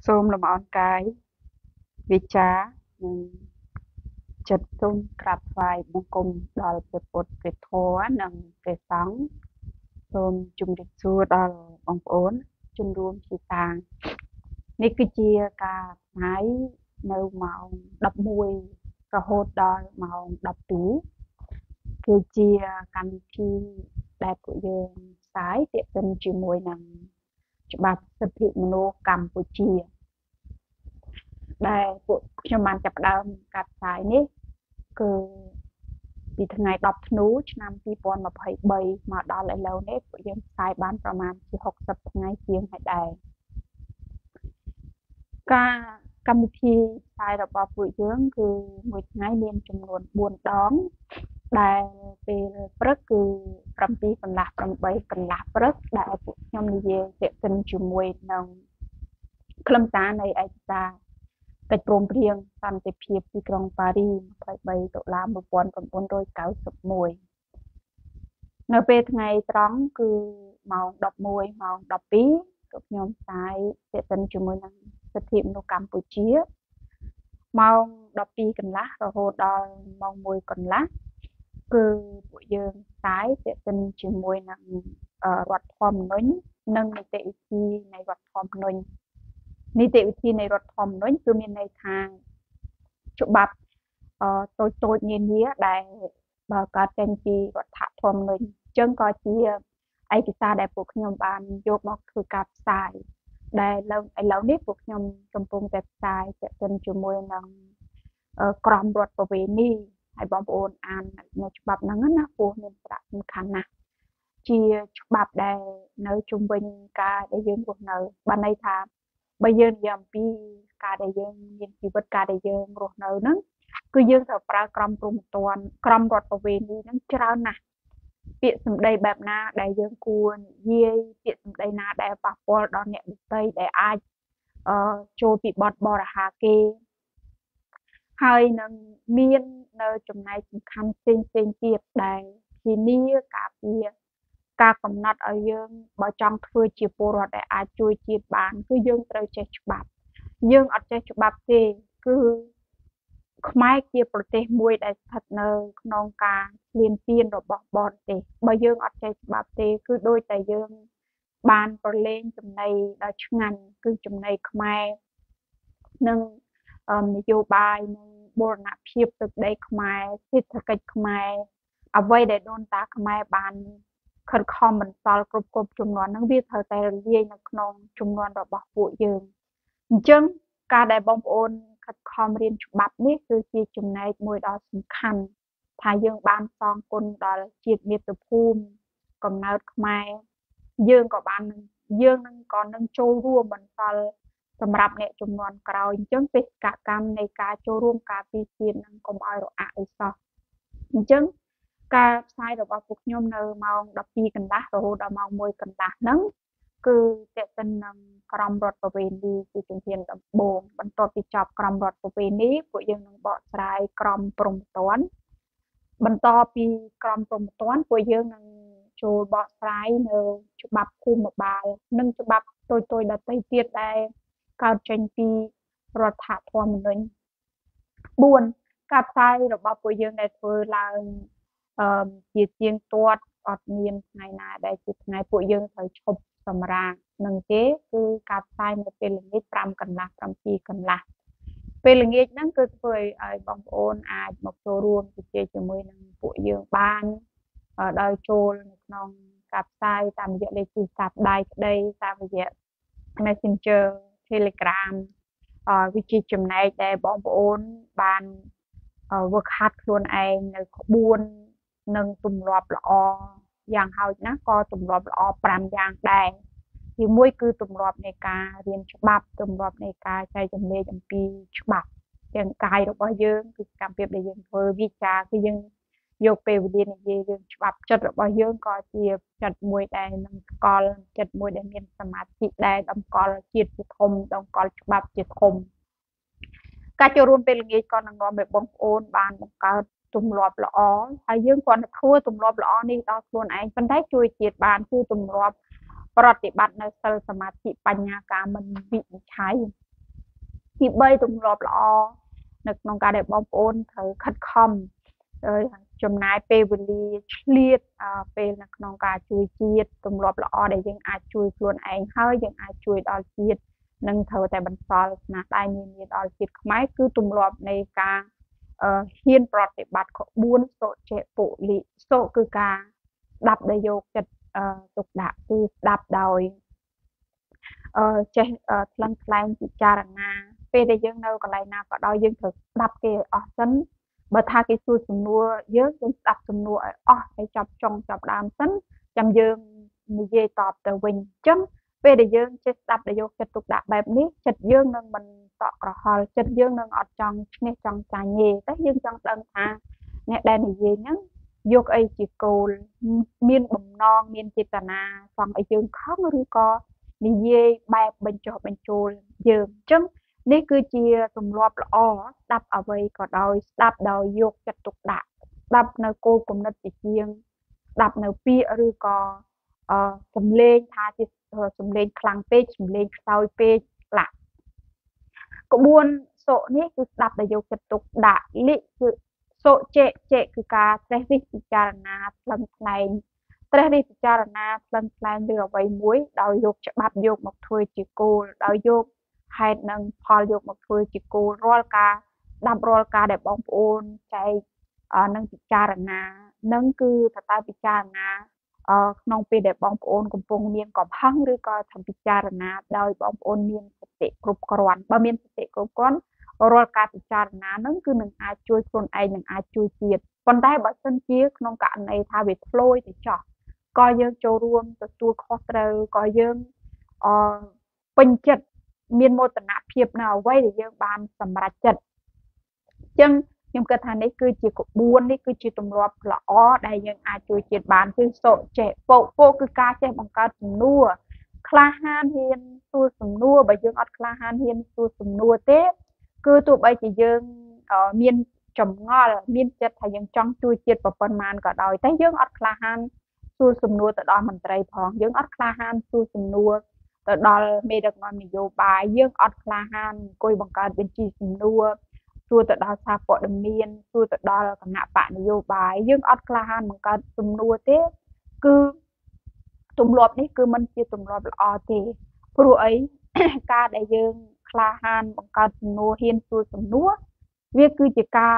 សូមលំអរកាយវាចាចិត្តសូមក្រាបថ្វាយបង្គំដល់ព្រះពុទ្ធព្រះធម៌និងព្រះសង្ឃសូមជម្រាបសួរដល់បងប្អូនជនរួមជាតាំងនេះគឺជាការផ្សាយនៅម៉ោង11រហូតដល់ម៉ោង12គឺជាកម្មវិធីដែលពួកយើងផ្សាយទាក់ទិនជាមួយនឹងច្បាប់សិទ្ធិមនុស្សកម្ពុជាដែលពួកខ្ញុំបានចាប់ផ្ដើមការផ្សាយនេះគឺពីថ្ងៃ10ធ្នូឆ្នាំ2023មកដល់ឥឡូវនេះពួកយើងផ្សាយបានប្រមាណជា60ថ្ងៃជាងហើយដែរការកម្មវិធីផ្សាយរបស់ពួកយើងគឺមួយថ្ងៃមានចំនួន4ដងដែលពេលព្រឹកគឺ7កន្លះ8កន្លះព្រឹកដែលពួកខ្ញុំនិយាយទាក់ទិនជាមួយនឹងខ្លឹមសារនៃឯកសារកិច្ចព្រមព្រៀងសន្តិភាពទីក្រុងប៉ារី23តុលា1991នៅពេលថ្ងៃត្រង់គឺម៉ោង11ម៉ោង12ពួកខ្ញុំផ្សាយទាក់ទិនជាមួយនឹងសិទ្ធិមនុស្សកម្ពុជាម៉ោង12កន្លះរហូតដល់ម៉ោង1កន្លះគឺពួកយើងផ្សាយទាក់ទិនជាមួយនឹងរដ្ឋធម្មនុញ្ញនិងនីតិវិធីនៃរដ្ឋធម្មនុញ្ញនីតិវិធីនៃរដ្ឋធម្មនុញ្ញគឺមានន័យថាច្បាប់តូចនានាដែលបើកើតចេញពីរដ្ឋធម្មនុញ្ញអញ្ចឹងក៏ជាឯកសារដែលពួកខ្ញុំបានយកមកធ្វើការផ្សាយដែលឥឡូវនេះពួកខ្ញុំកំពុងតែផ្សាយទាក់ទិនជាមួយនឹងក្រមរដ្ឋប្រវេណីហើយបងប្អូនអាននៅច្បាប់ហ្នឹងណាព្រោះមានសារៈសំខាន់ណាស់ជាច្បាប់ដែលនៅជុំវិញការដែលយើងរស់នៅបានន័យថាបើយើងនិយាយអំពីការដែលយើងមានជីវិតការដែលយើងរស់នៅហ្នឹងគឺយើងត្រូវប្រើក្រមព្រហ្មទណ្ឌក្រមរដ្ឋប្រវេណីហ្នឹងច្រើនណាស់ពាក្យសម្ដីបែបណាដែលយើងគួរនិយាយពាក្យសម្ដីណាដែលប៉ះពាល់ដល់អ្នកដទៃដែលអាចចូលពីបទបរិហាគេហើយនឹងមាននៅចំណែកសំខាន់ផ្សេងទៀតដែលធានាការពារការកំណត់ឲ្យយើងបើចង់ធ្វើជាពលរដ្ឋដែលអាចជួយជាតិបានគឺយើងត្រូវចេះច្បាប់យើងអត់ចេះច្បាប់ទេគឺខ្មែរជាប្រទេសមួយដែលស្ថិតនៅក្នុងការឈ្លានពានរបស់បរទេសបើយើងអត់ចេះច្បាប់ទេគឺដូចតែយើងបានប្រឡែងចំណីដល់ឆ្ងាញ់គឺចំណីខ្មែរនិងនយោបាយនិងបូរណភាពទឹកដីខ្មែរសេដ្ឋកិច្ចខ្មែរអ្វីដែលដូនតាខ្មែរបានខិតខំបន្សល់គ្រប់ជំនាន់ហ្នឹងវាត្រូវតែរលាយនៅក្នុងជំនាន់របស់ពួកយើងអញ្ចឹងការដែលបងប្អូនខិតខំរៀនច្បាប់នេះគឺជាចំណែកមួយដ៏សំខាន់ថាយើងបានសងគុណដល់ជាតិមាតុភូមិកំណើតខ្មែរយើងនឹងចូលរួមបន្សល់សម្រាប់អ្នកជំនាន់ក្រោយអញ្ចឹងបេសកកម្មនៃការចូលរួមការពារជាតិនឹងកុំឲ្យរអាក់អីសោះអញ្ចឹងការផ្សាយរបស់ពួកខ្ញុំនៅម៉ោង12កន្លះរហូតដល់ម៉ោង1កន្លះហ្នឹងគឺទាក់ទិននឹងក្រមរដ្ឋប្រវេណីជាជំហានដំបូងបន្ទាប់ពីចប់ក្រមរដ្ឋប្រវេណីពួកយើងនឹងបកស្រាយក្រមព្រហ្មទណ្ឌបន្តពីក្រមព្រហ្មទណ្ឌពួកយើងនឹងចូលបកស្រាយនៅច្បាប់ភូមិបាលនិងច្បាប់តូចដទៃទៀតដែលកើតចេញពីរដ្ឋធម្មនុញ្ញ4ការផ្សាយរបស់ពួកយើងដែលធ្វើឡើងជាទៀងទាត់អត់មានថ្ងៃណាដែលជាថ្ងៃពួកយើងត្រូវឈប់សម្រាកនឹងទេគឺការផ្សាយនៅពេលល្ងាច5កន្លះ7កន្លះពេលល្ងាចហ្នឹងគឺធ្វើឲ្យបងប្អូនអាចមកចូលរួមជជែកជាមួយនឹងពួកយើងបានដោយចូលនៅក្នុងការផ្សាយតាមរយៈលេខទូរស័ព្ទដៃក្តីតាមរយៈ Messenger Telegram វាជាចំណែកដែលបងប្អូនបានវឹកហាត់ខ្លួនឯងនៅក្បួននិងទម្លាប់ល្អយ៉ាងហោចណាស់ក៏ទម្លាប់ល្អ5យ៉ាងដែរទីមួយគឺទម្លាប់នៃការរៀនច្បាប់ទម្លាប់នៃការចែករំលែកអំពីច្បាប់ទាំងកាយរបស់យើងគឺកម្មភាពដែលយើងធ្វើវិចារគឺយើងយកពេលវេលានិយាយរឿងច្បាប់ចិត្តរបស់យើងក៏ជាចិត្តមួយដែលនឹងស្គាល់ចិត្តមួយដែលមានសមាធិដែលតម្កល់ជាតិជាធំតម្កល់ច្បាប់ជាធំការចូលរួមពេលល្ងាចក៏នឹងនាំឲ្យបងប្អូនបានបង្កើតទម្លាប់ល្អហើយយើងគ្រាន់តែធ្វើទម្លាប់ល្អនេះដល់ខ្លួនឯងប៉ុន្តែជួយជាតិបានគឺទម្លាប់ប្រតិបត្តិនៅសិលសមាធិបញ្ញាការមិនវិនិច្ឆ័យទី3ទម្លាប់ល្អនៅក្នុងការដែលបងប្អូនត្រូវខិតខំចំណាយពេលវេលាឆ្លៀតពេលនៅក្នុងការជួយជាតិទម្លាប់ល្អដែលយើងអាចជួយខ្លួនឯងហើយយើងអាចជួយដល់ជាតិនិងត្រូវតែបន្សល់ស្នាដៃនានាដល់ជាតិខ្មែរគឺទម្លាប់នៃការហ៊ានប្រតិបត្តិក្បួនសុចេពលិសុគឺការស្ដាប់ដោយយកចិត្តទុកដាក់គឺស្ដាប់ដោយចេះថ្លឹងថ្លែងពិចារណាពេលដែលយើងនៅកន្លែងណាក៏ដោយយើងត្រូវស្ដាប់គេឲ្យអស់សិនបើថាគេសួរសំណួរយើងស្ដាប់សំណួរឲ្យអស់ហើយចាប់ចុងចាប់ដើមសិនចាំយើងនិយាយតបទៅវិញអញ្ចឹងពេលដែលយើងចេះស្ដាប់ដោយយកចិត្តទុកដាក់បែបនេះចិត្តយើងនឹងមិនតក់ក្រហល់ចិត្តយើងនឹងអត់ចង់ឈ្នះចង់ចាញ់ទេតែយើងចង់ដឹងថាអ្នកដែលនិយាយហ្នឹងយកអីជាគោលមានបំណងមានចេតនាចង់ឲ្យយើងខឹងឬក៏និយាយបែបបញ្ចុះបញ្ចូលយើងអញ្ចឹងនេះគឺជាទម្លាប់ល្អស្ដាប់អ្វីក៏ដោយស្ដាប់ដោយយកចិត្តទុកដាក់ស្ដាប់នៅគោលគំនិតជាជាងស្ដាប់នៅពាក្យឬក៏សំឡេងថាជាសំឡេងខ្លាំងពេកសំឡេងខ្សោយពេកខ្លះក្បួនសុនេះគឺស្ដាប់ដោយយកចិត្តទុកដាក់លិគឺសុចេគឺការត្រេះរិះពិចារណាថ្លឹងថ្លែងត្រេះរិះពិចារណាថ្លឹងថ្លែងលើអ្វីមួយដោយយកច្បាប់យកមកធ្វើជាគោលដោយយកហេតុនិងផលយកមកធ្វើជាគោលរាល់ការស្ដាប់រាល់ការដែលបងប្អូនចែកនិងពិចារណានឹងគឺតើពិចារណាក្នុងពេលដែលបងប្អូនកំពុងមានកំហឹងឬក៏ធ្វើពិចារណាដោយបងប្អូនមានសតិគ្រប់គ្រាន់បើមានសតិគ្រប់គ្រាន់រាល់ការពិចារណានឹងគឺនឹងអាចជួយខ្លួនឯងនឹងអាចជួយជាតិប៉ុន្តែបើសិនជាក្នុងករណីថាវាធ្លោយទៅចោះក៏យើងចូលរួមទទួលខុសត្រូវក៏យើងពេញចិត្តមានមោទនភាពនៅអ្វីដែលយើងបានសម្រេចចិត្តអញ្ចឹងខ្ញុំគិតថានេះគឺជាក្បួននេះគឺជាទម្លាប់ល្អដែលយើងអាចជួយជាតិបានគឺសុចេពោគឺការចេះបង្កើតសំណួរក្លាហានហ៊ានសួរសំណួរបើយើងអត់ក្លាហានហ៊ានសួរសំណួរទេគឺទោះបីជាយើងមានចម្ងល់មានចិត្តថាយើងចង់ជួយជាតិប៉ុណ្ណាក៏ដោយតែយើងអត់ក្លាហានសួរសំណួរទៅដល់មន្ត្រីផងយើងអត់ក្លាហានសួរសំណួរទៅដល់មេដឹកនាំនយោបាយយើងអត់ក្លាហានអង្គុយបង្កើតបញ្ជីសំណួរសួរទៅដល់សារព័ត៌មានសួរទៅដល់គណៈបកនយោបាយយើងអត់ក្លាហានបង្កើតសំណួរទេគឺទម្លាប់នេះគឺមិនជាទម្លាប់ល្អទេព្រោះអីការដែលយើងក្លាហានបង្កើតសំណួរហ៊ានសួរសំណួរវាគឺជាការ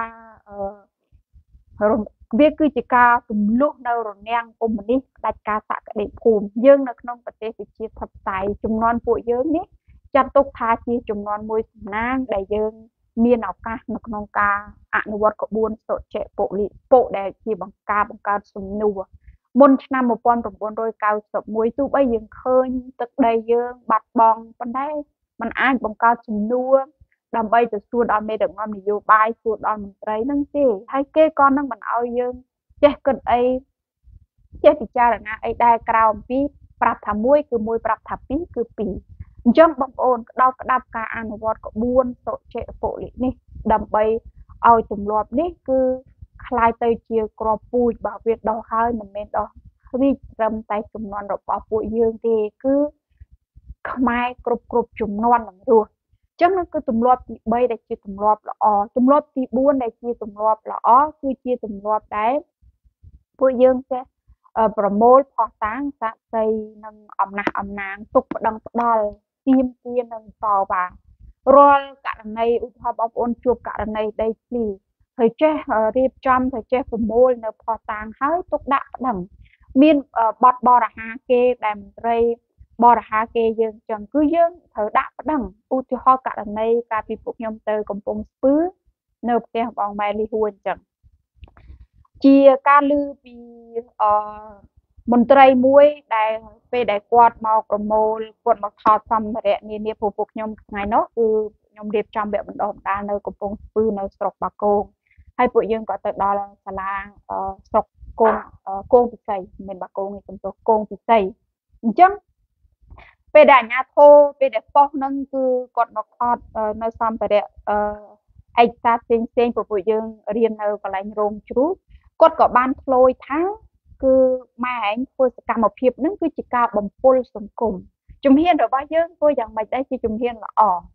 ទម្លុះនៅរនាំងកុម្មុយនីសផ្ដាច់ការសក្តិភូមិយើងនៅក្នុងប្រទេសប្រជាធិបតេយ្យចំនួនពួកយើងនេះចាត់ទុកថាជាចំនួនមួយសំណាងដែលយើងមានឱកាសនៅក្នុងការអនុវត្តក្បួនសុចេពលិពុដែលជាបង្កើតសំណួរមុនឆ្នាំ1991ទោះបីយើងឃើញទឹកដីយើងបាត់បង់ប៉ុន្តែมันអាចបង្កើតសំណួរដើម្បីទៅសួរដល់មេដឹកនាំនយោបាយសួរដល់មន្ត្រីហ្នឹងទេហើយគេក៏នឹងមិនអោយយើងចេះគិតអីចេះពិចារណាអីដែរក្រៅអំពីប្រាប់ថាមួយគឺមួយប្រាប់ថាពីរគឺពីរអញ្ចឹងបងប្អូនក្តោបក្តាប់ការអនុវត្តក្បួនសុចេពលិនេះដើម្បីឲ្យទម្លាប់នេះគឺคล้ายទៅជាក្របពូជបើវាដោះហើយមិនមែនដោះរីកត្រឹមតែចំនួនរបស់ពួកយើងទេគឺខ្មែរគ្រប់ចំនួននឹងរស់អញ្ចឹងគឺទម្លាប់ទី3ដែលជាទម្លាប់ល្អទម្លាប់ទី4ដែលជាទម្លាប់ល្អគឺជាទម្លាប់ដែលពួកយើងចេះប្រមូលផុសតាងសាក់សីនិងអំណះអំណាងទុកប្តឹងផ្ដាល់ទាមទារនិងតវ៉ារាល់ករណីឧទាហរណ៍បងប្អូនជួបករណីដីធ្លីហើយចេះរៀបចំទៅចេះប្រមូលនៅផុសតាងហើយទុកដាក់ប្តឹងមានបទបរិហាគេដែលមន្ត្រីបរិហាគេយើងចឹងគឺយើងត្រូវដាក់ប្តឹងឧទាហរណ៍ករណីកាលពីពួកខ្ញុំទៅកំពង់ស្ពឺនៅផ្ទះបងម៉ែលីហួរអញ្ចឹងជាការឮពីមន្ត្រីមួយដែលពេលដែលគាត់មកប្រមូលគាត់មកថតសម្ភារៈនានាពួកខ្ញុំថ្ងៃនោះគឺខ្ញុំរៀបចំវគ្គបណ្ដុះបណ្ដាលនៅកំពង់ស្ពឺនៅស្រុកបាគងហើយពួកយើងក៏ទៅដល់សាលាស្រុកគងពិសីមិនមែនបាគងទេសំទោសគងពិសីអញ្ចឹងពេលដែលអាជ្ញាធរពេលដែលប៉ុស្តិ៍ហ្នឹងគឺគាត់មកថតនៅសម្ភារៈឯកសារផ្សេងពួកយើងរៀននៅកន្លែងរោងជ្រូកគាត់ក៏បានឆ្លោយថាគឺម៉ែឯងធ្វើសកម្មភាពហ្នឹងគឺជាការបំពុលសង្គមជំហានរបស់យើងធ្វើយ៉ាងម៉េចដែរជាជំហានល្អ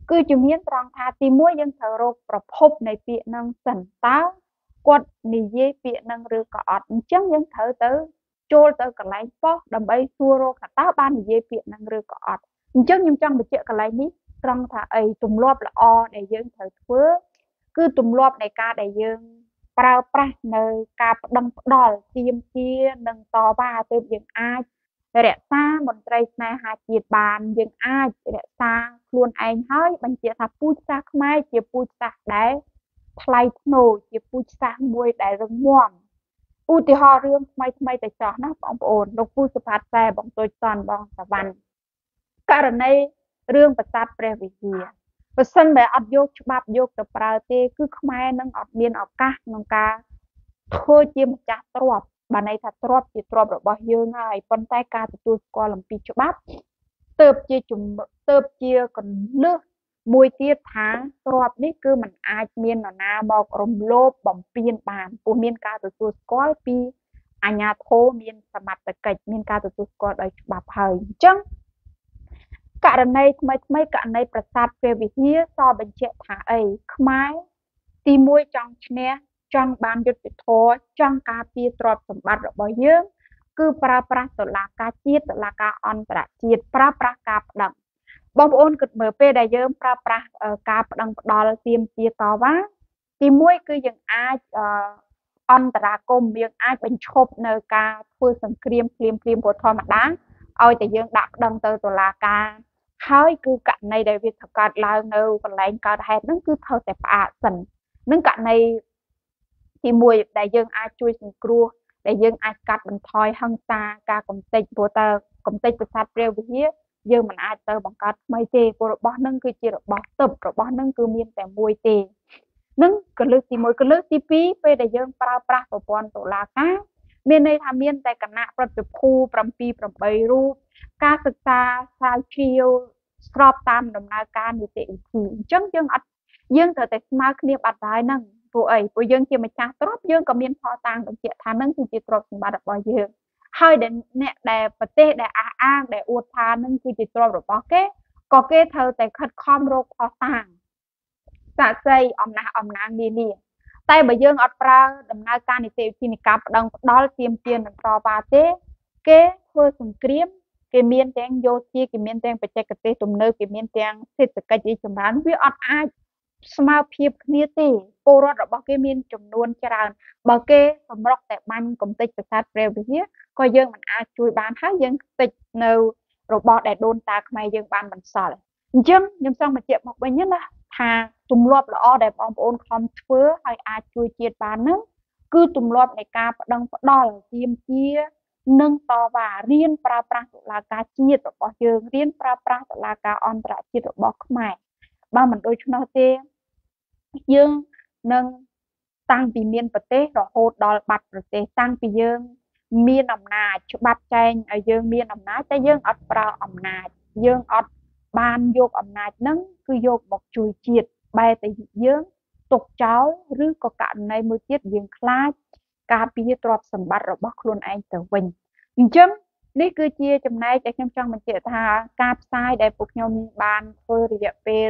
cứ chùm miên trong thà tìm mua dân thờ rôប្រភពនៃពាក្យនឹងសិនតើគាត់និយាយពាក្យនឹងឬក៏អត់អញ្ចឹងយើងត្រូវទៅចូលទៅកន្លែងប៉ុស្តិ៍ដើម្បីសួររកថាតើបាននិយាយពាក្យនឹងឬក៏អត់អញ្ចឹងខ្ញុំចង់បញ្ជាក់កន្លែងនេះត្រង់ថាអីទម្លាប់ល្អដែលយើងត្រូវធ្វើគឺទម្លាប់នៃការដែលយើងប្រើប្រាស់នៅការប្តឹងផ្តល់ទាមទារនិងតវ៉ាទើបយើងអាចរក្សាមន្ត្រីស្នេហាជាតិបានយើងអាចរក្សាខ្លួនឯងហើយបញ្ជាក់ថាពូជសាសន៍ខ្មែរជាពូជសាសន៍ដែលថ្លៃថ្នូរជាពូជសាសន៍មួយដែលរឹងមាំឧទាហរណ៍រឿងថ្មីថ្មីតែចោះណាបងប្អូនលោកពូសុផាតខ្សែបងតូចតនបងសវណ្ណករណីរឿងប្រាសាទព្រះវិហារបើសិនបើអត់យកច្បាប់យកទៅប្រើទេគឺខ្មែរនឹងអត់មានឱកាសក្នុងការធ្វើជាម្ចាស់ទ្រព្យបានន័យថាទ្រព្យជាទ្រព្យរបស់យើងហើយប៉ុន្តែការទទួលស្គាល់អំពីច្បាប់ទើបជាកន្លឹះមួយទៀតថាទ្រព្យនេះគឺมันអាចមាននរណាមករំលោភបំពានបានព្រោះមានការទទួលស្គាល់ពីអាជ្ញាធរមានសមត្ថកិច្ចមានការទទួលស្គាល់ដោយច្បាប់ហើយអញ្ចឹងករណីថ្មីករណីប្រាសាទព្រះវិហារសបញ្ជាក់ថាអីខ្មែរទី1ចង់ឈ្នះចង់បានយុត្តិធម៌ចង់ការពារទ្រព្យសម្បត្តិរបស់យើងគឺប្រើប្រាស់តុលាការជាតិតុលាការអន្តរជាតិប្រើប្រាស់ការប្តឹងបងប្អូនគិតមើលពេលដែលយើងប្រើប្រាស់ការប្តឹងផ្តល់ទាមទារតវ៉ាទី1គឺយើងអាចអន្តរាគមន៍យើងអាចបញ្ឈប់នៅការធ្វើសង្គ្រាមភ្លាមព្រោះធម្មតាឲ្យតែយើងដាក់ប្តឹងទៅតុលាការហើយគឺករណីដែលវាត្រូវកើតឡើងនៅកន្លែងកើតហេតុហ្នឹងគឺត្រូវតែផ្អាកសិននឹងករណីទី1ដែលយើងអាចជួយសង្គ្រោះដែលយើងអាចកាត់បន្ថយហិង្សាការកំទេចព្រោះតើកំទេចប្រាសាទព្រះវិហារយើងមិនអាចទៅបង្កើតថ្មីទេព្រោះរបស់នឹងគឺជារបស់ទិព្វរបស់នឹងគឺមានតែមួយទេនឹងកលឹះទី1កលឹះទី2ពេលដែលយើងប្រើប្រាស់ប្រព័ន្ធតុលាការមានន័យថាមានតែគណៈប្រតិភូ7 8រូបការសិក្សាស្រាវជ្រាវស្របតាមដំណើរការនីតិវិធីអញ្ចឹងយើងត្រូវតែស្មើគ្នាបាត់ហើយហ្នឹងព្រោះអីព្រោះយើងជាម្ចាស់ទ្រព្យយើងក៏មានផលតាំងបញ្ជាក់ថានឹងគឺជាទ្រព្យសម្បត្តិរបស់យើងហើយដែលអ្នកដែលប្រទេសដែលអះអាងដែលអួតថានឹងគឺជាទ្រព្យរបស់គេក៏គេត្រូវតែខិតខំរកផុសតាងសាក់សីអំណះអំណាងនានាតែបើយើងអត់ប្រើដំណើរការនីតិវិធីនៃការប្តឹងផ្តល់ទាមទារនឹងតវ៉ាទេគេធ្វើសង្គ្រាមគេមានទាំងយោធាគេមានទាំងបច្ចេកទេសទំនើបគេមានទាំងសេដ្ឋកិច្ចរីកចម្រើនវាអត់អាចស្មើភាពគ្នាទេពលរដ្ឋរបស់គេមានចំនួនច្រើនបើគេសម្រុកតែបាញ់កំទេចប្រាសាទព្រះវិហារក៏យើងមិនអាចជួយបានហើយយើងតិចនៅរបស់ដែលដូនតាខ្មែរយើងបានបន្សល់អញ្ចឹងខ្ញុំចង់បញ្ជាក់មកវិញណាថាទម្លាប់ល្អដែលបងប្អូនខំធ្វើហើយអាចជួយជាតិបានហ្នឹងគឺទម្លាប់នៃការប្តឹងផ្តល់ទាមទារនិងតវ៉ារៀនប្រើប្រាស់តុលាការជាតិរបស់យើងរៀនប្រើប្រាស់តុលាការអន្តរជាតិរបស់ខ្មែរបើមិនដូច្នោះទេយើងនឹងតាំងពីមានប្រទេសរហូតដល់បាត់ប្រទេសតាំងពីយើងមានអំណាចច្បាប់ចែងឲ្យយើងមានអំណាចតែយើងអត់ប្រើអំណាចយើងអត់បានយកអំណាចហ្នឹងគឺយកមកជួយជាតិបែរតែយើងទុកចោលឬក៏ករណីមួយទៀតយើងខ្លាចការពារទ្រព្យសម្បត្តិរបស់ខ្លួនឯងទៅវិញអញ្ចឹងនេះគឺជាចំណែកដែលខ្ញុំចង់បញ្ជាក់ថាការផ្សាយដែលពួកខ្ញុំបានធ្វើរយៈពេល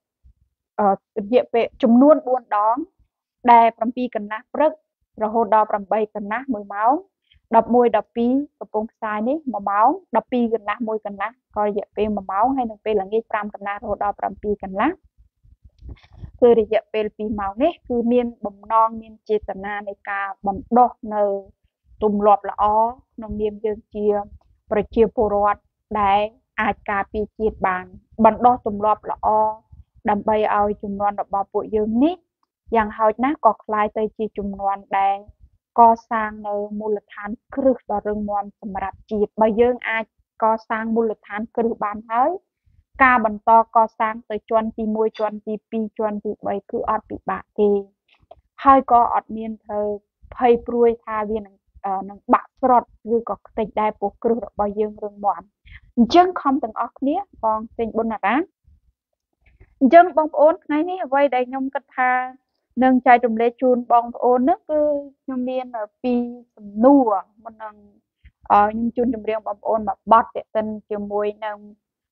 ចំនួន4ដងដែល7កន្លះព្រឹករហូតដល់8កន្លះ1ម៉ោង11 12កំពុងផ្សាយនេះ1ម៉ោង12កន្លះ1កន្លះក៏រយៈពេល1ម៉ោងហើយនៅពេលល្ងាច5កន្លះរហូតដល់7កន្លះគឺរយៈពេល2ម៉ោងនេះគឺមានបំណងមានចេតនានៃការបណ្ដុះនៅទម្លាប់ល្អក្នុងនាមយើងជាប្រជាពលរដ្ឋដែលអាចការពារជាតិបានបណ្ដុះទម្លាប់ល្អដើម្បីឲ្យជំនាន់របស់ពួកយើងនេះយ៉ាងហោចណាស់ក៏คล้ายទៅជាជំនាន់ដែលកសាងនៅមូលដ្ឋានគ្រឹះដ៏រឹងមាំសម្រាប់ជាតិបើយើងអាចកសាងមូលដ្ឋានគ្រឹះបានហើយការបន្តកសាងទៅជាន់ទី1ជាន់ទី2ជាន់ទី3គឺអត់ពិបាកទេហើយក៏អត់មានត្រូវភ័យព្រួយថាវានឹងបាក់ស្រុតឬក៏ខ្ទេចដែរពោះគ្រឹះរបស់យើងរឹងមាំអញ្ចឹងខំទាំងអស់គ្នាបងសេងប៊ុនណារ៉ាអញ្ចឹងបងប្អូនថ្ងៃនេះអ្វីដែលខ្ញុំគិតថានឹងចែករំលែកជូនបងប្អូននោះគឺខ្ញុំមាន2សំណួរមុននឹងខ្ញុំជូនជម្រាបបងប្អូនមកបត់ទាក់ទិនជាមួយនឹង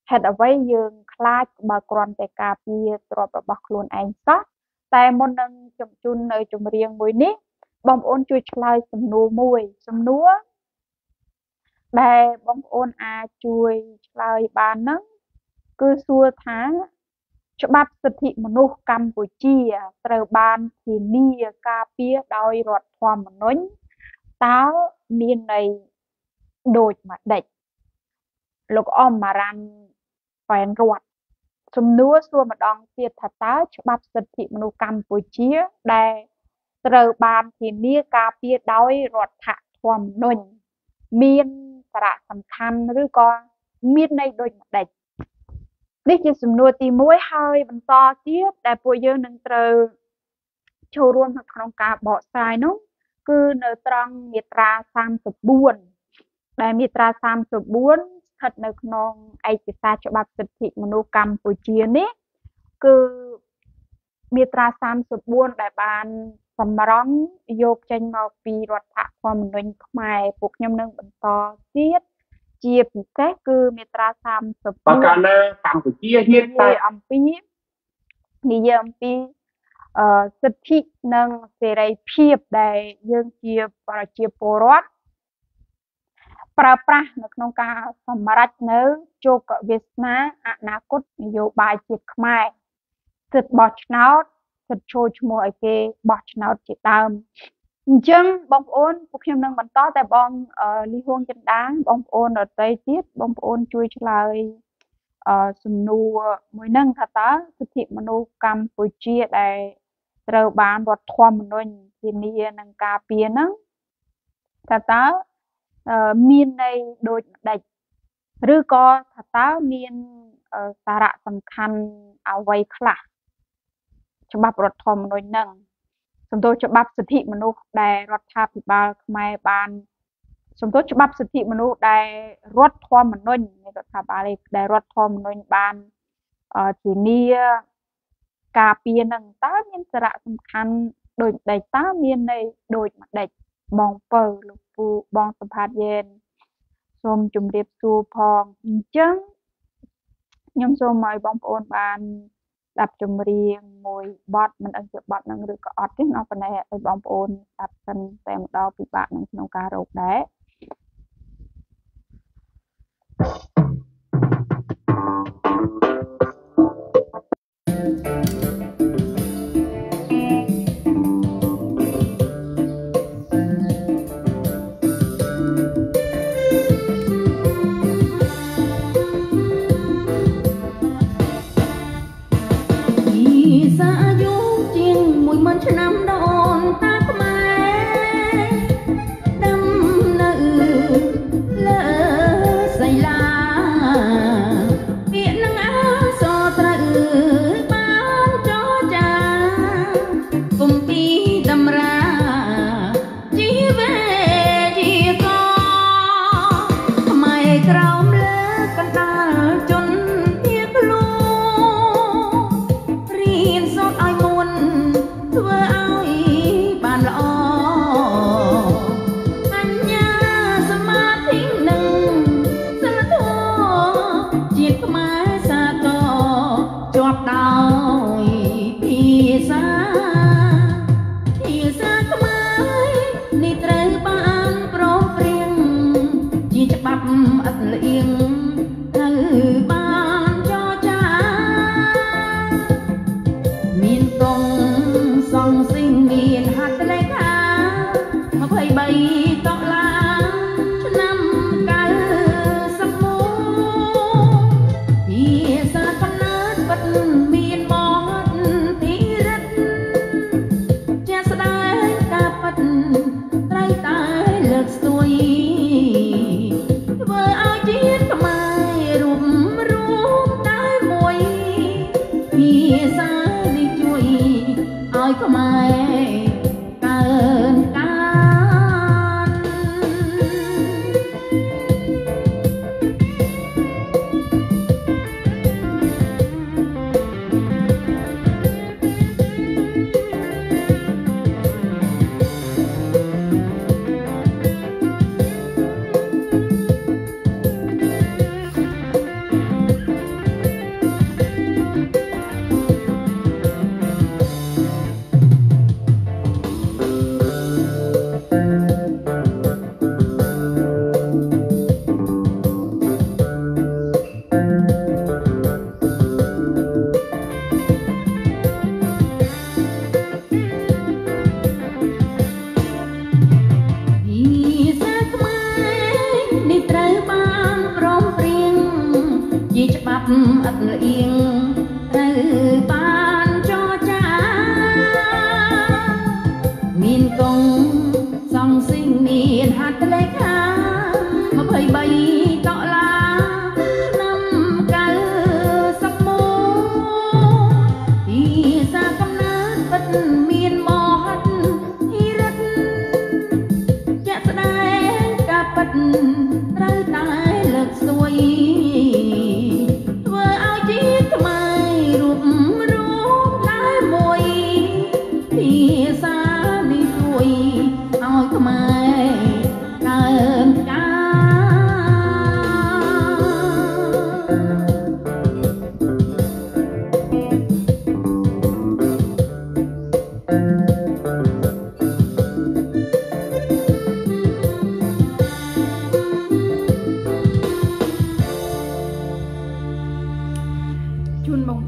เหตุเอาไว้ยืงคลาดบากรอนแต่กาเปียตรอบบักลวนเองซะแต่มนนังจมจุนในจมเรียงมวยนี้บอมโอนช่วยคลายสำนูมวยสำนัวแต่บอมโอนอาช่วยคลายบานนั้นคือสัวท้าฉบับสิทธิมนุษย์กัมพูชีตระบานที่นี่กาเปียโดยรัฐความมนุษย์ตามีในโดยมาเด็กลูกอ้อมมารันแฟนรวดสมนัวสัวมาดองเตียทัตตาฉบับสิทธิมนุษย์กัมพูชีได้ตระบานที่นี่กาเปียโดยรัฐความมนุษย์มีสาระสำคัญหรือก็มีในโดยมาเด็กนี่คือสำนวนตีมวยให้บรรทอเทียบแต่ปัวเยอะหนึ่งเตอโชว์รวมทางโครงการเบาะทรายนู้คือเนื้อตรังมีตราสามสิบบุญแต่มีตราสามสิบบุญถัดในขนมไอจิตาฉบับสิทธิมนุษยกรรมปุจเจียนี้คือมีตราสามสิบบุญแต่บานสมร้องโยกเจนมาปีรัฐความมนุษย์ใหม่ปลุกยำหนึ่งบรรทอเทียบเจียบแท้คือมีตราสามสิบประการนะตามตัวเจียเทียบแต่อัมพีนิยมปีสิทธินังเสรีเพียบได้ยังเจียบประเจียปรวัตประปรานกนงการสมรัตเนื้อโจกเวสนาอนาคตนโยบายจิตขมายสิทธิบอชนาท์สิทธิโชว์ชโมไอเกบอชนาท์จิตตามจังบองโอนพวกยำนังบรรทอแต่บองลิฮวงจันดางบองโอนở tây tiếtบองโอนช่วยฉลายสมนูมวยนั่งทัตตาสิทธิมนุษยกรรมปุจเจียได้ตระบานรัฐความมนุษย์ที่นี่นังกาเปียนังทัตตามีในโดยเด็กหรือก็ทัตตามีสาระสำคัญเอาไว้คลาฉบับรัฐธรรมนูญนั่งสมโตฉบับสิทธิมนุษย์ได้รัฐาภิบาลขมายบานสมโตฉบับสิทธิมนุษย์ได้รัฐธรรมนูญในรัฐบาลได้รัฐธรรมนูญบานที่นี่กาเปียนังตามีสาระสำคัญโดยได้ตามีในโดยมาได้บองเปิลลูกปูบองสัมผัสเย็นสมจุ่มเรียบสูพองจังยมสมมัยบองโอนบานดับจุ่มเรียงมวยบอดมันอันเจ็บบอดนั่งหรือก็อดที่นอกไปในไอ้บองโอนดับกันแต่ดาวปีบะนั่งนองการกได้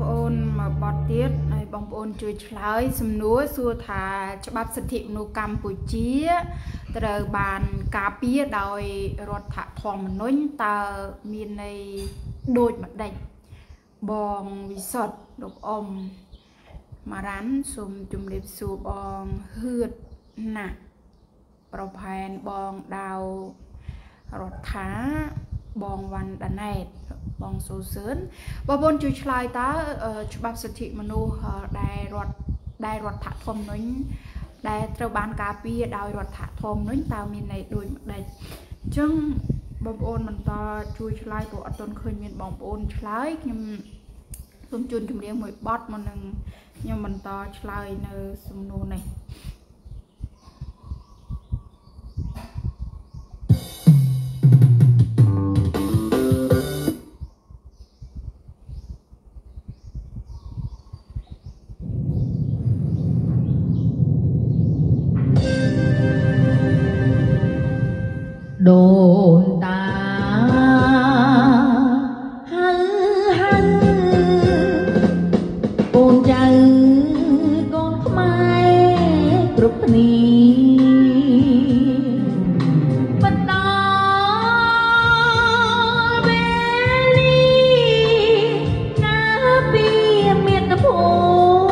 ôn mà bọt tiết này bong ôn chui trái sum núa xua thà cho bắp sạch thịt nô Campuchia từ bàn cá pía đòi rọt thả thòng mình nói ta miền này đôi mặt đành bong vì sọt độc om mà rán xùm chùm đẹp xù bong hướt nè bảo phèn bong đào rọt thá bong văn đàn này bong số sớn và bôn chui trái ta chụp bắp sạch thịt mình nô đài rọt thả thòng nói đài trâu bán cá pía đòi rọt thả thòng nói tao miền này đôi mặt đành chừng bong ôn mình ta chui trái của tôn khơi miền bong ôn trái nhưng chúng chun chúng riêng một bót mà nâng nhưng mình to trái nơi sông nô này đồn ta con trai con khmai group ni bắt đầu về đi cá bia miền Nam Bộ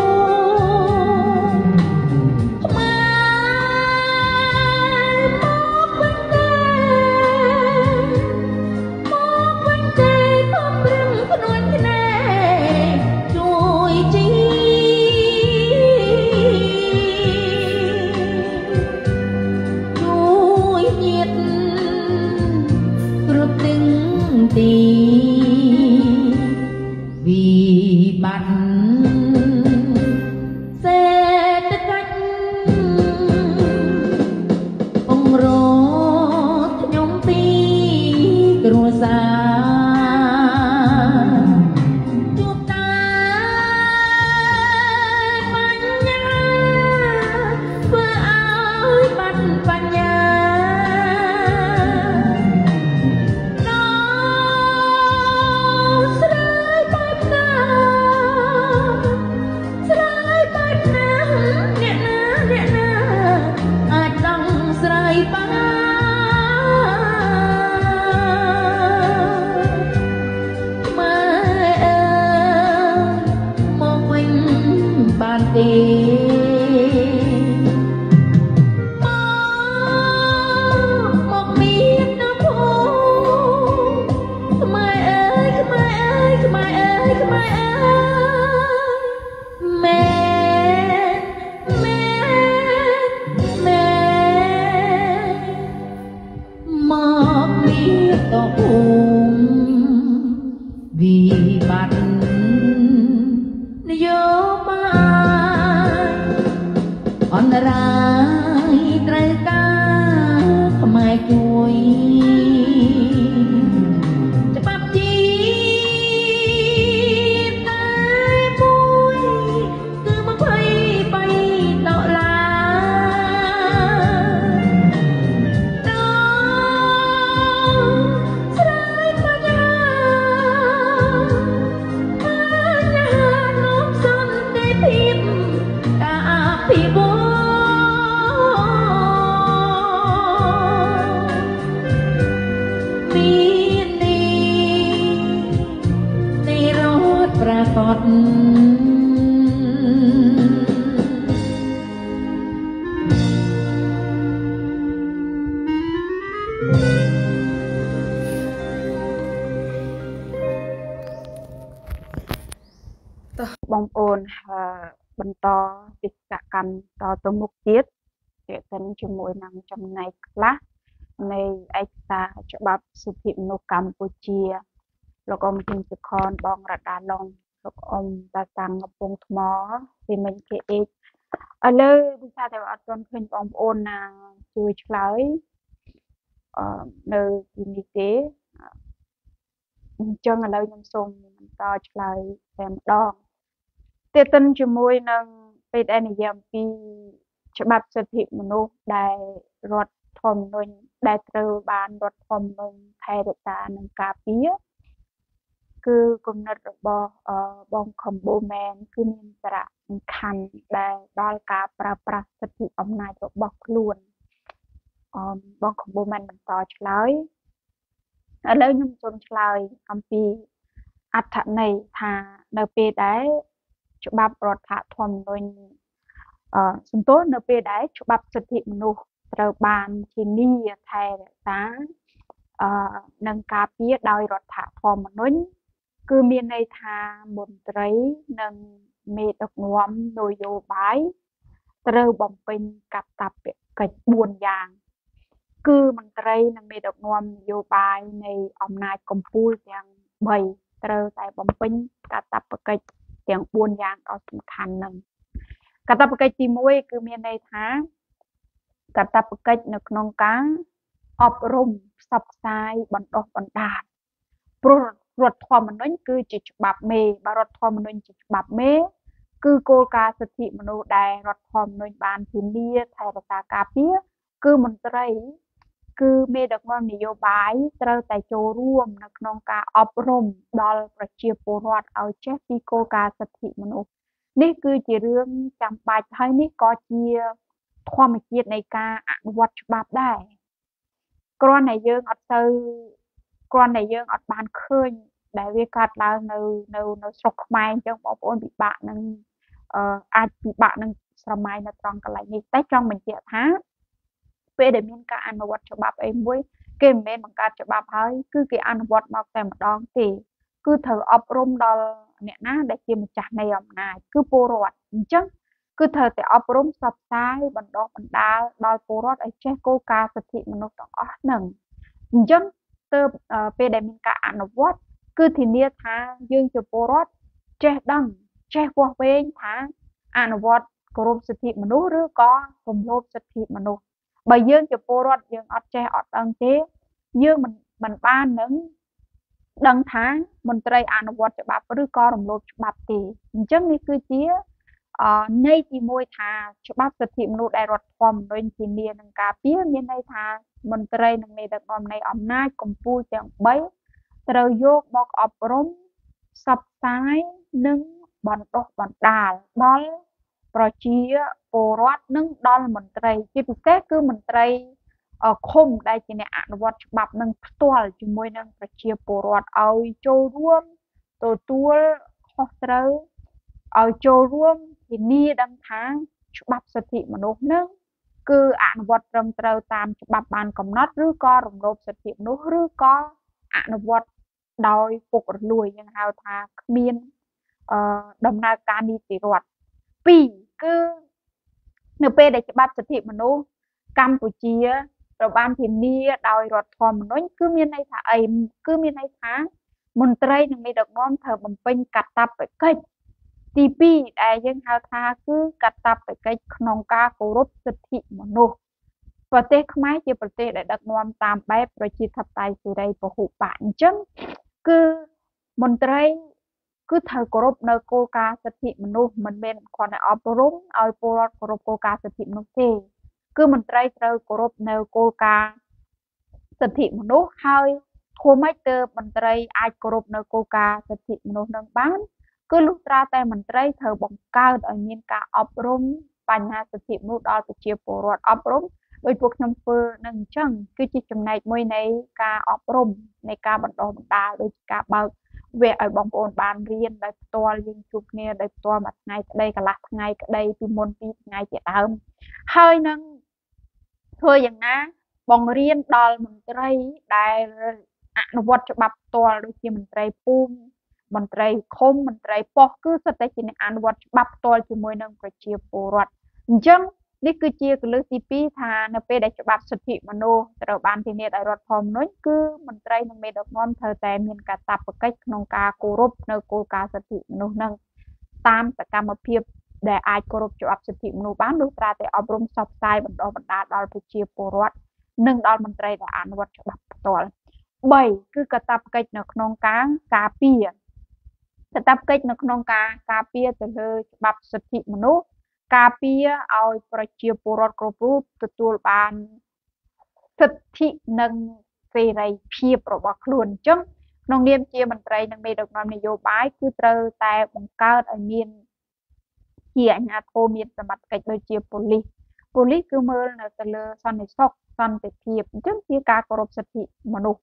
vì bạn sẽ tất cách ông rốt nhóm ti rùa xa chụp ta bánh nhá vừa áo bánh bánh nhá vì bạn nhớ mãi on rai trái ca mai chuối bắp chi tay mũi cứ mà bay bay tạo lá còn bong ônបន្តវិស្វកម្មតទៅមុខទៀតទាក់ទិនជាមួយនឹងចំណែកខ្លះនៃឯកសារច្បាប់សិទ្ធិមនុស្សកម្ពុជាលោកអ៊ំហ៊ីនសុខនបងរដាឡុងលោកអ៊ំតាតាំងកំពង់ថ្មពីមិញគេអេកឥឡូវដូចថាតែអត់ទាន់ឃើញបងប្អូនណាជួយឆ្លើយនៅទីនេះទេអញ្ចឹងឥឡូវខ្ញុំសូមបន្តឆ្លើយតែម្ដងទាក់ទិនជាមួយនឹងពេលដែលនិយាយអំពីច្បាប់សិទ្ធិមនុស្សដែលរដ្ឋធម្មនុញ្ញដែលត្រូវបានរដ្ឋធម្មនុញ្ញថែរក្សានិងការពារ cứ cùng nợ bỏ bong khom bồ men cứ miên sạ khăn đại đal cả pra sạch thị ông này cho bọc luôn bong khom bồ men mình to chơi ở đây nhung chôn chơi âm pi ắt thằng này thà nợ pe đấy cho bà bọt thả thòm rồi sum tốt nợ pe đấy cho bà sạch thị mनु trời bàn chỉ ni thay tá nâng cà pía đòi rọt thả thòm mà nói cứ miền này thà một trái nâng mê độc ngóm nồi dô bái trời bồng pin cặp tập kịch buồn giang cứ mình trái nâng mê độc ngóm dô bái này ông này cầm pul yang bầy trời tại bồng pin cặp tập kịch yang buồn giang có sủng khăn nâng cặp tập kịch thì môi cứ miền này thà cặp tập kịch nâng nông cáอบรมซับไซบรรดาบรรดาปรรถความมันนั่นคือจิตบับเมบารถความมันนั่นจิตบับเมคือโกลกาสถิมโนได้รถความมันบานพินเดียไทยภาษากาเปียคือมันไตรคือเมดอกมันนโยบายเตอแต่โจร่วมนักนองกาอบรมดอลประเชียโปรวัดเอาเชฟปีโกกาสถิมโนนี่คือจีเรื่องจำปาให้นี่ก็เชียความเกียรติในการอนุวัตฉบับได้กรอนไหนเยอะอัดเตอกรอนไหนเยอะอัดบานขึ้นได้เวกัดแล้วในสกไม้จังบอกว่าbị bạnนึงอาจbị bạnนึงสมัยในตรองกันไหลนี่แต่จังมันเจ้าท้าเพื่อเดี๋ยวมีการอนุวัตฉบับเองด้วยเกมเมนบังการฉบับให้คือการอนุวัตมาแต่มาดองตีคือเธออบรมดอลเนี่ยนะได้เกี่ยมจากในอำนาจคือโปรวัตจังคือเธอแต่อบรมสับซ้ายบรรดาบรรดาดอยโปรดไอเชโกกาสถิมนุษย์ต่อหนึ่งจังเติมเป็นได้มีการอนุวัตคือทีนี้ท่ายื่นจะโปรดเจดังเจวัวเวงท่าอนุวัตกรมสถิมนุษย์หรือก็กรมโลกสถิมนุษย์ใบยื่นจะโปรดยื่นอัดเจอัดอังเจยื่นมันบ้านนึงดังท่ามนตรีอนุวัตจะบับหรือก็กรมโลกบับตีจังนี่คือเจี๊ยในที่มวยทาฉบับสถิมนุษย์ได้รถความโดยทีเนียนังกาเปียมีในทามนตรีนังในดักอมในอำนาจกำปูจังใบเตรโยกบอกอบรมสับซ้ายนึ่งบอลตกบอลดาลดอลโปรเชียโปรวัดนึ่งดอลมนตรีที่พิเศษคือมนตรีคมได้จีเนอนุวัตฉบับนึ่งตัวจุมวยนึ่งโปรเชียโปรวัดเอาโจร่วมตัวข้อเตรเอาโจร่วมที่นี่ดังท้าฉบับสถิมนุษย์นึงคืออนุวัตรำเตาตามฉบับบานกำนัดหรือก็รวมรบสถิมนุษย์หรือก็อนุวัตโดยปกรวยยังหาทาเมียนดำเนินการนิติรัฐปีคือเนื้อเปได้ฉบับสถิมนุษย์กัมพูชีเราบ้านที่นี่โดยรัฐทอมนุษย์คือมีในท่าคือมีในท่ามนตรียังมีดอกน้อมเธอมันเป็นกัดตับไปเกยทีปีได้ยังหาทาคือกัดตับไปไกขนมกาโกรบสถิมนุษย์ประเทศขมายจะประเทศได้ดักนวมตามแบบประชิดทับไตสิได้ประหุปานจังคือมนตรีคือเธอกรบในโกกาสถิมนุษย์มันเป็นคนในอบรมเอาโปรดกรบโกกาสถิมนุษย์คือมนตรีเธอกรบในโกกาสถิมนุษย์ให้ทัวไม่เจอมนตรีอาจกรบในโกกาสถิมนุษย์นั่งบ้านคือลูกตราแต่มันไตรเธอบังการเอาเงินการอบรมปัญหาสถิมุดเอาไปเชียร์ปวดอบรมโดยพวกน้ำเฟืองนั่งจังคือจิตจำในมวยในการอบรมในการบรรดาบรรดาโดยการเบิกเวไอ้บางคนบานเรียนได้ตัวยิงจุกเนี่ยได้ตัวมัดไงได้กระลักไงได้ปีมนปีไงเจ้าเดิมเฮ้ยนั่งเธออย่างนั้นบางเรียนดอลมันไตรได้อนุวัตฉบับตัวโดยที่มันไตรปุ่มมันไตรคมมันไตรปอกคือสเตจินอันวัดบับตัวจมวยนังประเชียโปรดจังนี่คือเชียร์เลือดทีปีทานในเปได้ฉบับสถิมโนแต่เราบานที่เนี่ยได้รถพร้อมน้อยคือมันไตรนังเมดอกน้อมเธอแต่เมียนกาตับประกิขนงกาโกรบในโกกาสถิมโนนังตามแต่การมาเพียบได้อายโกรบฉบับสถิมโนบ้านดูตราแต่อบรมสอบสายบรรดาบรรดาดอลประเชียโปรดหนึ่งดอลมันไตรได้อ่านวัดฉบับตัวใบคือกระตับกิในขนงกากาเปียแต่ตับกิจในขนมกาเปียจะเลยบับสถิมนุษย์กาเปียเอาประเชียปุรกรบรูปตัวบานสถินังเสรีเพียบระวังคลุนจัง nông niêm chia mình trai năng mê được nòm này vô bái cứ trơ tại bằng cao ở miền chia anh thô miền sầm mặt cách đôi chia police cứ mơ là tờ lơ son này sọc son để thiệp trước chia ca cổ rộp sạch thị mà nụ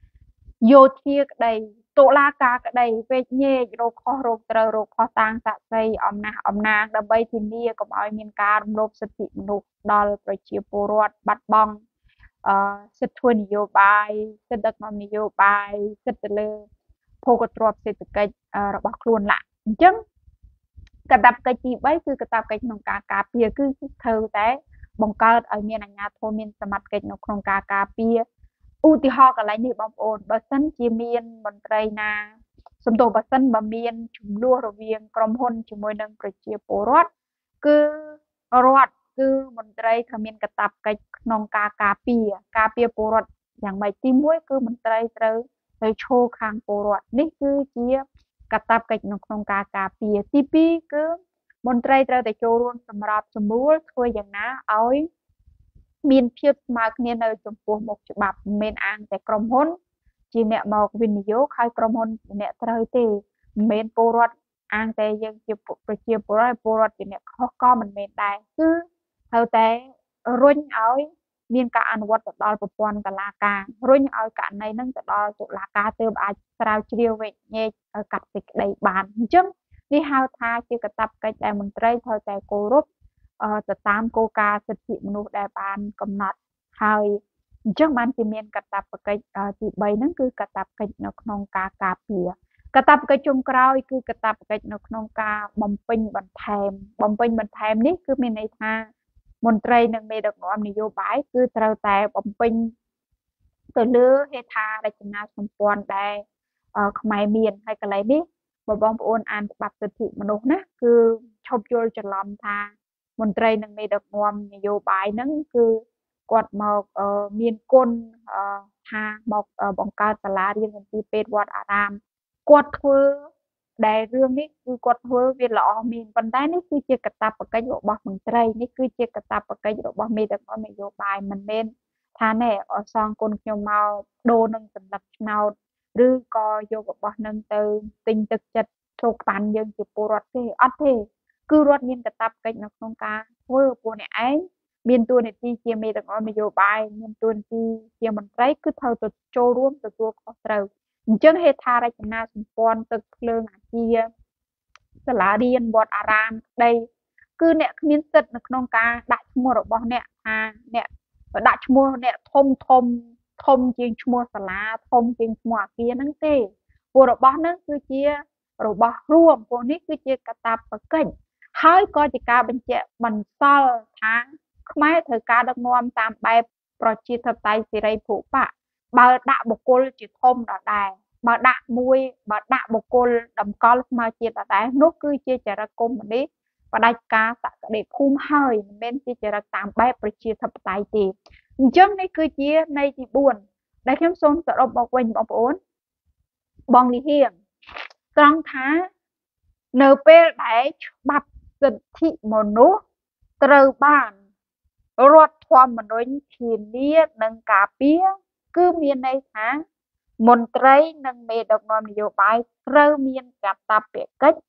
vô chia cái đây tổ la ca cái đây về nhẹ rồi kho rộp tờ rồi kho tang tạ xây om na đâm bay thì nia cũng ai miền ca rộp sạch thị mà nụ đo rồi chia bồ rọt bắt bongសិទ្ធិធ្វើនយោបាយសិទ្ធិដឹកនាំនយោបាយសិទ្ធិទៅលើភោគទ្រព្យសេដ្ឋកិច្ចរបស់ខ្លួនឡាអញ្ចឹងកាតព្វកិច្ចទី3គឺកាតព្វកិច្ចក្នុងការការពារគឺត្រូវតែបង្កើតឲ្យមានអាជ្ញាធរមានសមត្ថកិច្ចនៅក្នុងការការពារឧទាហរណ៍កន្លែងនេះបងប្អូនបើសិនជាមានមន្ត្រីណាសំដៅបើសិនបើមានចំនួនរវាងក្រុមហ៊ុនជាមួយនឹងប្រជាពលរដ្ឋគឺរដ្ឋគឺមន្ត្រីត្រូវមានកាតព្វកិច្ចក្នុងការការពារពលរដ្ឋយ៉ាងម៉េចទី1គឺមន្ត្រីត្រូវឈរខាងពលរដ្ឋនេះគឺជាកាតព្វកិច្ចនៅក្នុងការការពារទី2គឺមន្ត្រីត្រូវតែចូលរួមសម្របសម្រួលធ្វើយ៉ាងណាឲ្យមានភាពស្មើគ្នានៅចំពោះមុខច្បាប់មិនមែនអាងតែក្រុមហ៊ុនជាអ្នកមកវិនិយោគហើយក្រុមហ៊ុនជាអ្នកត្រូវទេមិនមែនពលរដ្ឋអាងតែយើងជាប្រជាពលរដ្ឋជាអ្នកខុសក៏មិនមែនដែរគឺត្រូវតែរុញឲ្យមានការអនុវត្តទៅដល់ប្រព័ន្ធតុលាការរុញឲ្យករណីហ្នឹងទៅដល់តុលាការទើបអាចស្រាវជ្រាវវែកញែកកាត់សេចក្តីបានអញ្ចឹងនេះហៅថាជាកាតព្វកិច្ចដែលមន្ត្រីត្រូវតែគោរពទៅតាមគោលការណ៍សិទ្ធិមនុស្សដែលបានកំណត់ហើយអញ្ចឹងបានជាមានកាតព្វកិច្ចទី3ហ្នឹងគឺកាតព្វកិច្ចនៅក្នុងការការពារកាតព្វកិច្ចចុងក្រោយគឺកាតព្វកិច្ចនៅក្នុងការបំពេញបន្ថែមនេះគឺមានន័យថាមន្ត្រីនិងមេដឹកនាំនយោបាយគឺត្រូវតែបំពេញទៅលើហេដ្ឋារចនាសម្ព័ន្ធដែលខ្មែរមានហើយកន្លែងនេះបើបងប្អូនអានច្បាប់សិទ្ធិមនុស្សណាគឺឈប់យល់ច្រឡំថាមន្ត្រីនិងមេដឹកនាំនយោបាយហ្នឹងគឺគាត់មកមានគុណថាមកបង្កើតសាលារៀនមន្ទីរពេទ្យវត្តអារាមគាត់ធ្វើដែលរឿងនេះគឺគាត់ធ្វើវាល្អមានប៉ុន្តែនេះគឺជាកាតព្វកិច្ចរបស់មន្ត្រីនេះគឺជាកាតព្វកិច្ចរបស់មេដឹកនាំនយោបាយមិនមែនថាណែអសងគុណខ្ញុំមកដូរនឹងសន្លឹកឆ្នោតឬក៏យករបស់នឹងទៅទិញទឹកចិត្តចូលក្បានយើងជាពលរដ្ឋទេអត់ទេគឺរដ្ឋមានកាតព្វកិច្ចនៅក្នុងការធ្វើពួកអ្នកឯងមានតួនាទីជាមេដឹកនាំនយោបាយមានតួនាទីជាមន្ត្រីគឺត្រូវទៅចូលរួមទទួលខុសត្រូវអញ្ចឹងហេដ្ឋារចនាសម្ព័ន្ធទឹកភ្លើងអាគារសាលារៀនវត្តអារាមក្តីគឺអ្នកគ្មានសិទ្ធិនៅក្នុងការដាក់ឈ្មោះរបស់អ្នកថាអ្នកដាក់ឈ្មោះអ្នកធំជាងឈ្មោះសាលាធំជាងឈ្មោះអាគារហ្នឹងទេពួករបស់ហ្នឹងគឺជារបស់រួមពួកនេះគឺជាកាតព្វកិច្ចហើយក៏ជាការបញ្ជាក់បន្សល់ថាខ្មែរត្រូវការដឹកនាំតាមបែបប្រជាធិបតេយ្យសេរីភូប៉ាបើដាក់បុគ្គលជាធំដដែលបើដាក់បុគ្គលតម្កល់ស្មើជាតិដដែលនោះគឺជាចរិតកុម្មុយនីសផ្ដាច់ការសក្តិភូមិហើយមិនមែនជាចរិតតាមបែបប្រជាធិបតេយ្យទេអញ្ចឹងនេះគឺជាន័យទី4ដែលខ្ញុំសូមសរុបមកវិញបងប្អូនបងលីហៀងត្រង់ថានៅពេលដែលច្បាប់សិទ្ធិមនុស្សត្រូវបានរដ្ឋធម្មនុញ្ញធានានិងការពារគឺមានន័យថាមន្ត្រីនិងមេដឹកនាំនយោបាយត្រូវមានកាតព្វកិច្ច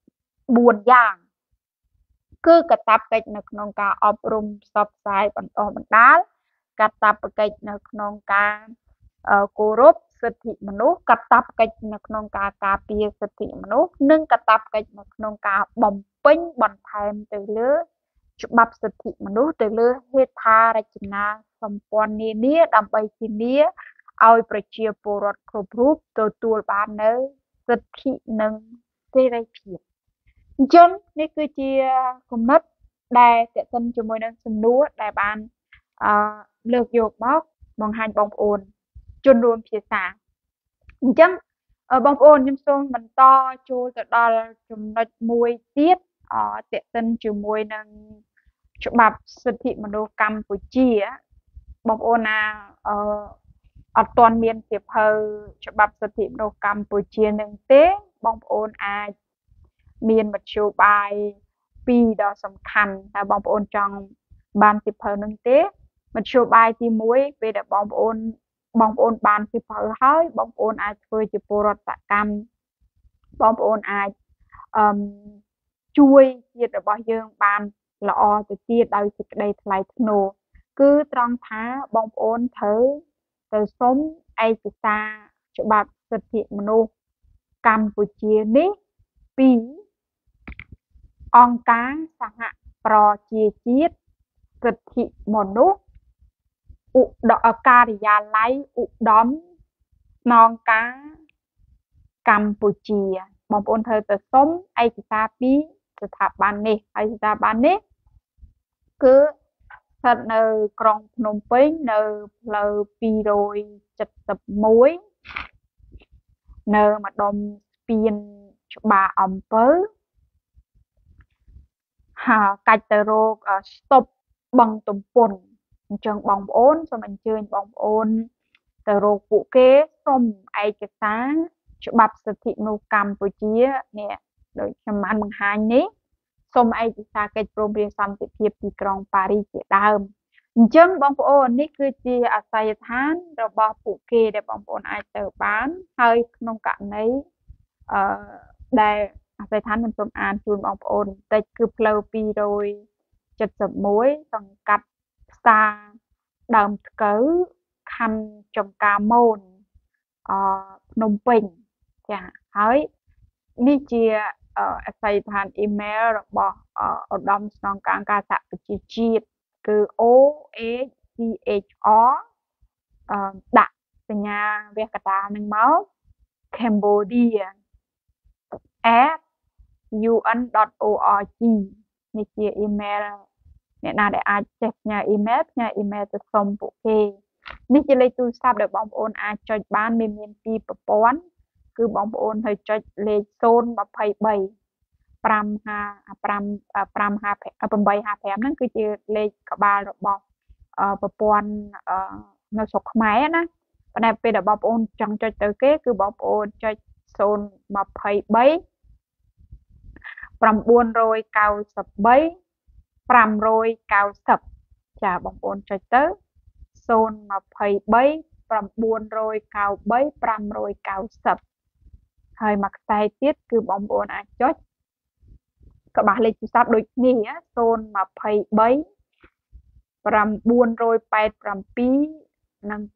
4យ៉ាងគឺកាតព្វកិច្ចនៅក្នុងការអប់រំផ្សព្វផ្សាយបន្តបណ្ដាលកាតព្វកិច្ចនៅក្នុងការគោរពសិទ្ធិមនុស្សកាតព្វកិច្ចនៅក្នុងការការពារសិទ្ធិមនុស្សនិងកាតព្វកិច្ចនៅក្នុងការបំពេញបន្ថែមទៅលើច្បាប់សិទ្ធិមនុស្សទៅលើហេដ្ឋារចនាសម្ព័ន្ធនានាដើម្បីធានាឲ្យប្រជាពលរដ្ឋគ្រប់រូបទទួលបាននៅសិទ្ធិនិងសេរីភាពអញ្ចឹងនេះគឺជាគំនិតដែលតេតិនជាមួយនឹងសំណួរដែលបានលើកយកមកបង្ហាញបងប្អូនជនរួមភាសាអញ្ចឹងបងប្អូនខ្ញុំសូមបន្តចូលទៅដល់ចំណុចមួយទៀតតេតិនជាមួយនឹងច្បាប់សិទ្ធិមនុស្សកម្ពុជាបងប្អូនណាអត់ទាន់មានសៀវភៅច្បាប់សិទ្ធិមនុស្សកម្ពុជានឹងទេបងប្អូនអាចមានមធ្យោបាយ2ដ៏សំខាន់តែបងប្អូនចង់បានសៀវភៅនឹងទេមធ្យោបាយទី1ពេលដែលបងប្អូនបងប្អូនបានពីបើហើយបងប្អូនអាចធ្វើជាពលរដ្ឋកម្មបងប្អូនអាចអឺជួយជាតិរបស់យើងបានល្អទៅទៀតដោយសេចក្តីថ្លៃថ្នូរគឺត្រង់ថាបងប្អូនត្រូវទៅសុំឯកសារច្បាប់សិទ្ធិមនុស្សកម្ពុជានេះពីអង្គការសហប្រជាជាតិសិទ្ធិមនុស្សការិយាល័យឧត្តមស្នងការកម្ពុជាបងប្អូនត្រូវទៅសុំឯកសារពីស្ថាប័ននេះហើយស្ថាប័ននេះគឺស្ថិតនៅក្រុងភ្នំពេញនៅផ្លូវ271នៅម្ដុំស្ពានច្បារអំពៅកាច់ទៅរកស្តុបបឹងទំពុនអញ្ចឹងបងប្អូនសូមអញ្ជើញបងប្អូនទៅរកពួកគេសុំឯកសារច្បាប់សិទ្ធិមនុស្សកម្ពុជានេះដូចខ្ញុំបានបង្ហាញនេះសុំឯកសារកិច្ចព្រមព្រៀងសន្តិភាពទីក្រុងប៉ារីសជាដើមអញ្ចឹងបងប្អូននេះគឺជាអាសយដ្ឋានរបស់ពួកគេដែលបងប្អូនអាចទៅបានហើយក្នុងករណីដែលអាសយដ្ឋានខ្ញុំសូមអានជូនបងប្អូនបន្តិចគឺផ្លូវ271សង្កាត់ផ្សារដើមថ្កូវខណ្ឌចំការមូនភ្នំពេញចាហើយនេះជាអាសយដ្ឋានអ៊ីមែលរបស់ឧត្តមស្នងការអង្គការសហប្រជាជាតិគឺ OHCHR ដាក់សញ្ញាវគ្គកតានឹងមក Cambodia @un.org នេះជាអ៊ីមែលអ្នកណាដែលអាចចេះផ្ញើអ៊ីមែលទៅសុំពួកគេនេះជាលេខទូរស័ព្ទដែលបងប្អូនអាចចុចបានមានពីរប្រព័ន្ធគឺបងប្អូនត្រូវចុចលេខ023 855ហ្នឹងគឺជាលេខក្បាលរបស់ប្រព័ន្ធនៅស្រុកខ្មែរណាប៉ុន្តែពេលដែលបងប្អូនចង់ចុចទៅគេគឺបងប្អូនចុច023 993 590ចាបងប្អូនចុចទៅ023 993 590ហើយមួយខ្សែទៀតគឺបងប្អូនអាចចុចក្បាលលេខទូរស័ព្ទដូចគ្នា023 987 និង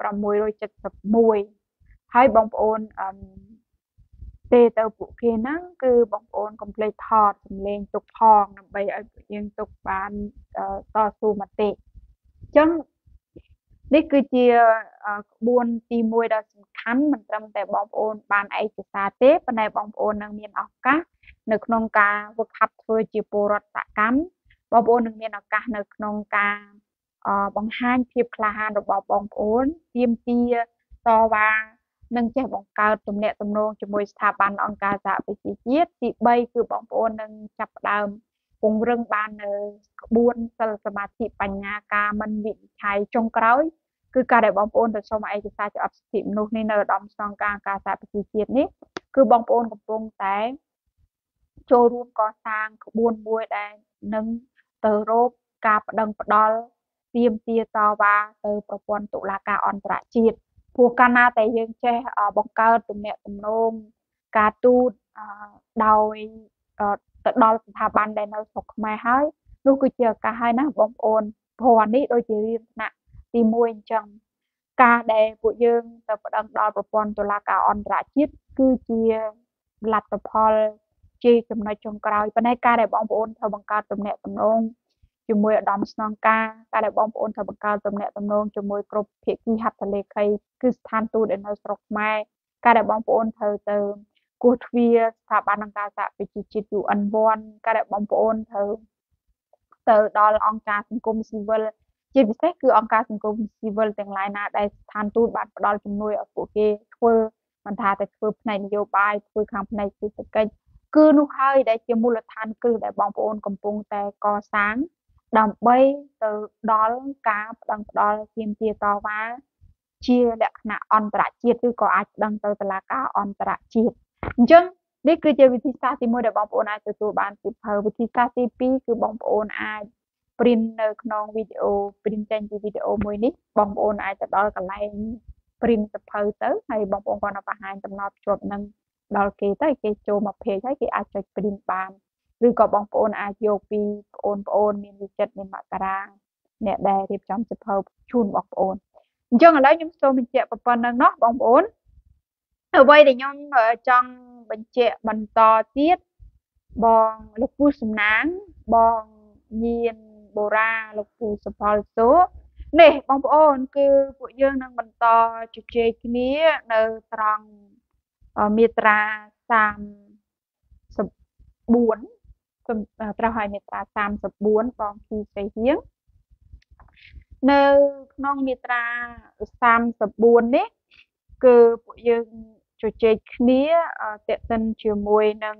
671ហើយបងប្អូនទេទៅពួកគេហ្នឹងគឺបងប្អូនកុំភ្លេចថតសម្លេងទុកផងដើម្បីឲ្យពួកយើងទុកបានតស៊ូមតិអញ្ចឹងនេះគឺជាក្បួនទី1ដ៏សំខាន់មិនត្រឹមតែបងប្អូនបានឯកសារទេប៉ុន្តែបងប្អូននឹងមានឱកាសនៅក្នុងការហ្វឹកហាត់ធ្វើជាពលរដ្ឋកម្មបងប្អូននឹងមានឱកាសនៅក្នុងការបង្ហាញភាពក្លាហានរបស់បងប្អូនទាមទារតវ៉ានិងចេះបង្កើតទំនាក់ទំនងជាមួយស្ថាប័នអង្គការសហប្រជាជាតិទី3គឺបងប្អូននឹងចាប់ផ្ដើមពង្រឹងបាននៅក្បួនសិលសមាធិបញ្ញាការមិនវិនិច្ឆ័យចុងក្រោយគឺការដែលបងប្អូនទៅសុំឯកសារច្បាប់សិទ្ធិមនុស្សនេះនៅឧត្តមស្នងការអង្គការសហប្រជាជាតិនេះគឺបងប្អូនកំពុងតែចូលរួមកសាងក្បួនមួយដែលនឹងទៅរកការប្តឹងផ្តល់ទាមទារតវ៉ាទៅប្រព័ន្ធតុលាការអន្តរជាតិព្រោះកាលណាតែយើងចេះបង្កើតទំនាក់ទំនងការទូតដោយទៅដល់ស្ថាប័នដែលនៅស្រុកខ្មែរហើយនោះគឺជាឱកាសហើយណាបងប្អូនព្រោះនេះដូចជារៀនថ្នាក់ទី1អញ្ចឹងការដែលពួកយើងទៅប្តឹងដល់ប្រព័ន្ធតុលាការអន្តរជាតិគឺជាលទ្ធផលជាចំណុចចុងក្រោយប៉ុន្តែការដែលបងប្អូនត្រូវបង្កើតទំនាក់ទំនងជាមួយឧត្តមស្នងការដែលបងប្អូនត្រូវបង្កើតទំនាក់ទំនងជាមួយគ្រប់ភាគីហត្ថលេខីគឺស្ថានទូតដែលនៅស្រុកខ្មែរការដែលបងប្អូនត្រូវទៅគោះទ្វារស្ថាប័នអង្គការសហប្រជាជាតិ UN1 ការដែលបងប្អូនត្រូវទៅដល់អង្គការសង្គមស៊ីវិលជាពិសេសគឺអង្គការសង្គមស៊ីវិលទាំងឡាយណាដែលស្ថានទូតបានផ្ដល់ជំនួយឲ្យពួកគេធ្វើមិនថាតែធ្វើផ្នែកនយោបាយធ្វើខាងផ្នែកសេដ្ឋកិច្ចគឺនោះហើយដែលជាមូលដ្ឋានគ្រឹះដែលបងប្អូនកំពុងតែកសាងដើម្បីទៅដល់ការប្តឹងផ្តល់ទាមទារតវ៉ាជាលក្ខណៈអន្តរជាតិឬក៏អាចប្តឹងទៅតុលាការអន្តរជាតិអញ្ចឹងនេះគឺជាវិធីសាស្ត្រទី1ដែលបងប្អូនអាចទទួលបានសៀវភៅវិធីសាស្ត្រទី2គឺបងប្អូនអាចprint នៅក្នុងវីដេអូ print ចេញពីវីដេអូមួយនេះបងប្អូនអាចទៅដល់កន្លែង print សភៅទៅហើយបងប្អូនគាត់បង្ហាញដំណើរភ្ជាប់នឹងដល់គេទៅគេចូលមក page ហើយគេអាចចុច print បានឬក៏បងប្អូនអាចយកពីបងប្អូនមានវិចិត្រមានមករាអ្នកដែលរៀបចំសភៅជូនបងប្អូនអញ្ចឹងឥឡូវខ្ញុំសូមបញ្ជាក់ប៉ុណ្ណឹងเนาะបងប្អូនអ្វីដែលខ្ញុំចង់បញ្ជាក់បន្តទៀតបងលោកពូសំណាងបងញៀនបូរ៉ាលោកពូសផលសូនេះបងប្អូនគឺពួកយើងនឹងបន្តជជែកគ្នានៅត្រង់មាត្រា34ត្រូវឲ្យមាត្រា34បងគីស្រីហៀងនៅក្នុងមាត្រា34នេះគឺពួកយើងជជែកគ្នាតេតិនជាមួយនឹង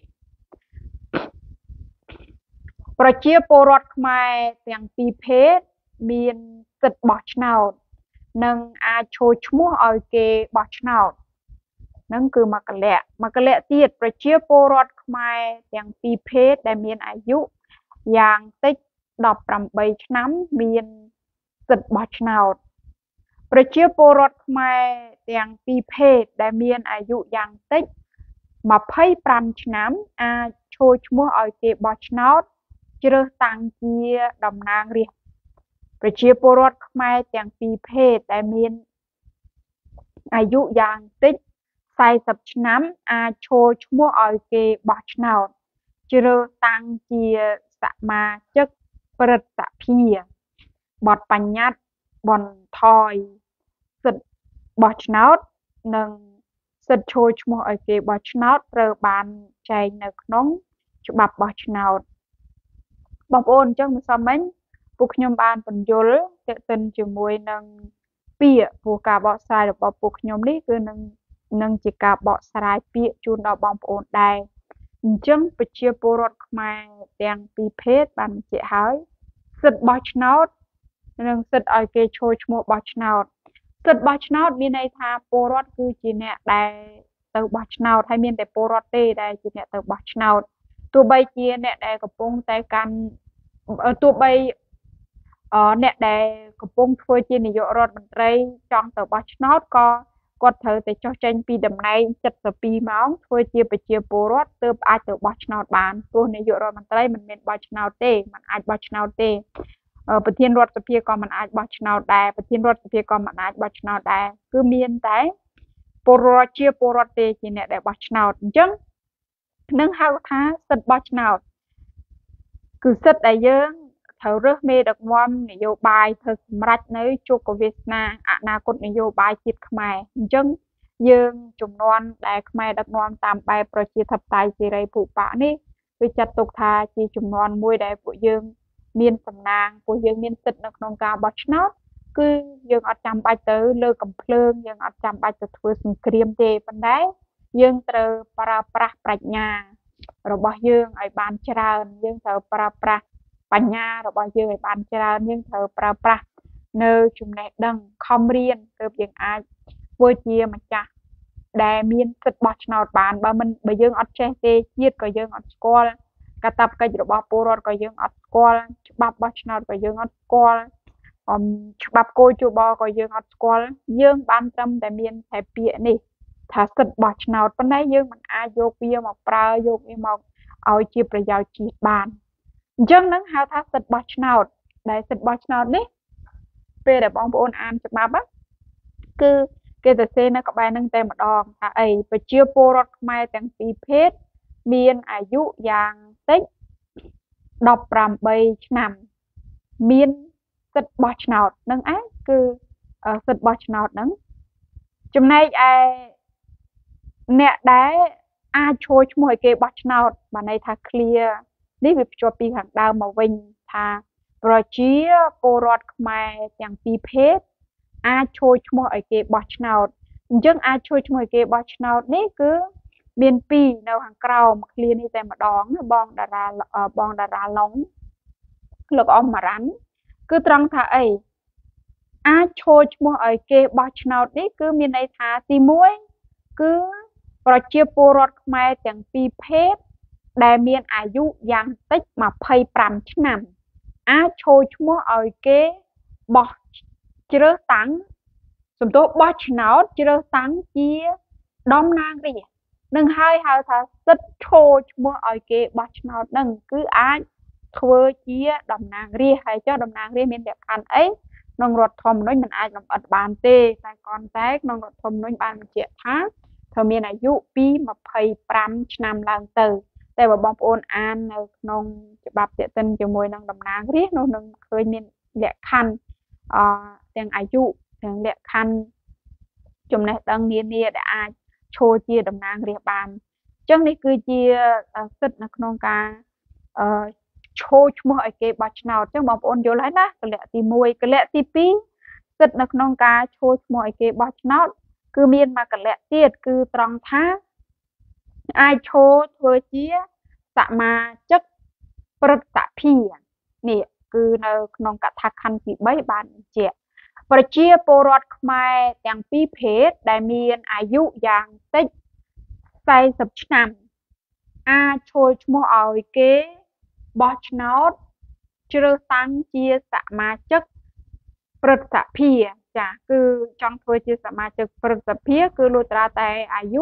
ប្រជាពលរដ្ឋខ្មែរទាំងពីរភេទមានសិទ្ធិបោះឆ្នោតនិងអាចចូលឈ្មោះឲ្យគេបោះឆ្នោតហ្នឹងគឺមកលៈទៀតប្រជាពលរដ្ឋខ្មែរទាំងពីរភេទដែលមានអាយុយ៉ាងតិច18ឆ្នាំមានសិទ្ធិបោះឆ្នោតប្រជាពលរដ្ឋខ្មែរទាំងពីរភេទដែលមានអាយុយ៉ាងតិច25ឆ្នាំអាចចូលឈ្មោះឲ្យគេបោះឆ្នោតជ្រើសតាំងជាតំណាងរាស្ត្រប្រជាពលរដ្ឋខ្មែរទាំងពីរភេទដែលមានអាយុយ៉ាងតិច40ឆ្នាំអាចចូលឈ្មោះឲ្យគេបោះឆ្នោតជ្រើសតាំងជាសមាជិកព្រឹទ្ធសភាបទបញ្ញត្តិបន្ថយសិទ្ធិបោះឆ្នោតនិងសិទ្ធិចូលឈ្មោះឲ្យគេបោះឆ្នោតត្រូវបានចែងនៅក្នុងច្បាប់បោះឆ្នោតបងប្អូនអញ្ចឹងមិនសមមិញពួកខ្ញុំបានបញ្យល់ទាក់ទិនជាមួយនឹងពាក្យព្រោះការបកស្រាយរបស់ពួកខ្ញុំនេះគឺនឹងជាការបកស្រាយពាក្យជូនដល់បងប្អូនដែរអញ្ចឹងប្រជាពលរដ្ឋខ្មែរទាំងពីរភេទបានបញ្ជាក់ហើយសិទ្ធិបោះឆ្នោតនិងសិទ្ធិឲ្យគេចូលឈ្មោះបោះឆ្នោតសិទ្ធិបោះឆ្នោតមានន័យថាពលរដ្ឋគឺជាអ្នកដែលទៅបោះឆ្នោតហើយមានតែពលរដ្ឋទេដែលជាអ្នកទៅបោះឆ្នោតទោះបីជាអ្នកដែលកំពុងតែកាន់ទោះបីអ្នកដែលកំពុងធ្វើជានាយករដ្ឋមន្ត្រីចង់ទៅបោះឆ្នោតក៏គាត់ត្រូវតែចុះចេញពីតំណែង72ម៉ោងធ្វើជាប្រជាពលរដ្ឋទើបអាចទៅបោះឆ្នោតបានព្រោះនាយករដ្ឋមន្ត្រីមិនមែនបោះឆ្នោតទេមិនអាចបោះឆ្នោតទេប្រធានរដ្ឋសភាក៏មិនអាចបោះឆ្នោតដែរប្រធានរដ្ឋសភាក៏មិនអាចបោះឆ្នោតដែរគឺមានតែពលរដ្ឋជាពលរដ្ឋទេជាអ្នកដែលបោះឆ្នោតអញ្ចឹងនឹងហៅថាសិទ្ធិបោះឆ្នោតគឺសិទ្ធិដែលយើងត្រូវរើសមេដឹកនាំនយោបាយធ្វើសម្រេចនៅជោគវាសនាអនាគតនយោបាយជាតិខ្មែរអញ្ចឹងយើងជំនាន់ដែលខ្មែរដឹកនាំតាមបែបប្រជាធិបតេយ្យសេរីភូប៉ានេះគឺចាត់ទុកថាជាជំនាន់មួយដែលពួកយើងមានសំណាងពួកយើងមានសិទ្ធិនៅក្នុងការបោះឆ្នោតគឺយើងអត់ចាំបាច់ទៅលើកំភ្លើងយើងអត់ចាំបាច់ទៅធ្វើសង្គ្រាមទេប៉ុន្តែយើងត្រូវប្រើប្រាស់ប្រាជ្ញារបស់យើងឲ្យបានច្រើនយើងត្រូវប្រើប្រាស់បញ្ញារបស់យើងឲ្យបានច្រើនយើងត្រូវប្រើប្រាស់នៅចំណេះដឹងខំរៀនទើបយើងអាចធ្វើជាម្ចាស់ដែលមានសិទ្ធិបោះឆ្នោតបានបើយើងអត់ចេះទេជាតិក៏យើងអត់ស្គាល់កាតព្វកិច្ចរបស់ពលរដ្ឋក៏យើងអត់ស្គាល់ច្បាប់បោះឆ្នោតក៏យើងអត់ស្គាល់ច្បាប់គោលយោបល់ក៏យើងអត់ស្គាល់យើងបានត្រឹមតែមានតែពាក្យនេះថាសិទ្ធិបោះឆ្នោតប៉ុន្តែយើងមិនអាចយកវាមកប្រើយកវាមកឲ្យជាប្រយោជន៍ជាតិបានអញ្ចឹងនឹងហៅថាសិទ្ធិបោះឆ្នោតដែលសិទ្ធិបោះឆ្នោតនេះពេលដែលបងប្អូនអានច្បាប់គឺគេទៅសេនៅក្បែរនឹងតែម្ដងថាអីប្រជាពលរដ្ឋខ្មែរទាំងពីរភេទមានអាយុយ៉ាងតិច18ឆ្នាំមានសិទ្ធិបោះឆ្នោតនឹងឯងគឺសិទ្ធិបោះឆ្នោតហ្នឹងចំណែកឯអ្នកដែលអាចចូលឈ្មោះឲ្យគេបោះឆ្នោតបានន័យថា clear នេះវាភ្ជាប់ពីខាងដើមមកវិញថាប្រជាពលរដ្ឋខ្មែរទាំងពីរភេទអាចចូលឈ្មោះឲ្យគេបោះឆ្នោតអញ្ចឹងអាចចូលឈ្មោះឲ្យគេបោះឆ្នោតនេះគឺមានពីរនៅខាងក្រោម clear នេះតែម្ដងបងតារាឡុងលោកអ៊ំម៉ារ៉ាន់គឺត្រង់ថាអីអាចចូលឈ្មោះឲ្យគេបោះឆ្នោតនេះគឺមានន័យថាទី1គឺប្រជាពលរដ្ឋខ្មែរទាំងពីរភេទដែលមានអាយុយ៉ាងតិច25ឆ្នាំអាចចូលឈ្មោះឲ្យគេបោះជ្រើសតាំងសំទោសបោះឆ្នោតជ្រើសតាំងជាតំណាងរាស្ត្រនឹងហើយហៅថាសិទ្ធិឈរឈ្មោះឲ្យគេបោះឆ្នោតនឹងគឺអាចធ្វើជាតំណាងរាស្ត្រហើយចុះតំណាងរាស្ត្រមានលក្ខខណ្ឌអីក្នុងរដ្ឋធម្មនុញ្ញមិនអាចលម្អិតបានទេតែគ្រាន់តែក្នុងរដ្ឋធម្មនុញ្ញបានបញ្ជាក់ថាត្រូវមានអាយុពី25ឆ្នាំឡើងទៅតែបើបងប្អូនអាននៅក្នុងច្បាប់ទាក់ទិនជាមួយនឹងតំណាងរាស្ត្រនោះនឹងឃើញមានលក្ខខណ្ឌទាំងអាយុទាំងលក្ខខណ្ឌចំណេះដឹងនានាដែលអាចឈរជាតំណាងរាស្ត្របានអញ្ចឹងនេះគឺជាសិទ្ធិនៅក្នុងការឈរឈ្មោះឲ្យគេបោះឆ្នោតអញ្ចឹងបងប្អូនយល់ហើយណាកលៈទី1កលៈទី2សិទ្ធិនៅក្នុងការឈរឈ្មោះឲ្យគេបោះឆ្នោតគឺមានមួយកលៈទៀតគឺត្រង់ថាអាចឈរធ្វើជាសមាជិកព្រឹទ្ធសភានេះគឺនៅក្នុងកថាខណ្ឌទី3បានបញ្ជាក់ប្រជាពលរដ្ឋខ្មែរទាំងពីរភេទដែលមានអាយុយ៉ាងតិច40ឆ្នាំអាចឈរឈ្មោះឲ្យគេបោះឆ្នោតជ្រើសតាំងជាសមាជិកព្រឹទ្ធសភាចាគឺចង់ធ្វើជាសមាជិកព្រឹទ្ធសភាគឺលុះត្រាតែអាយុ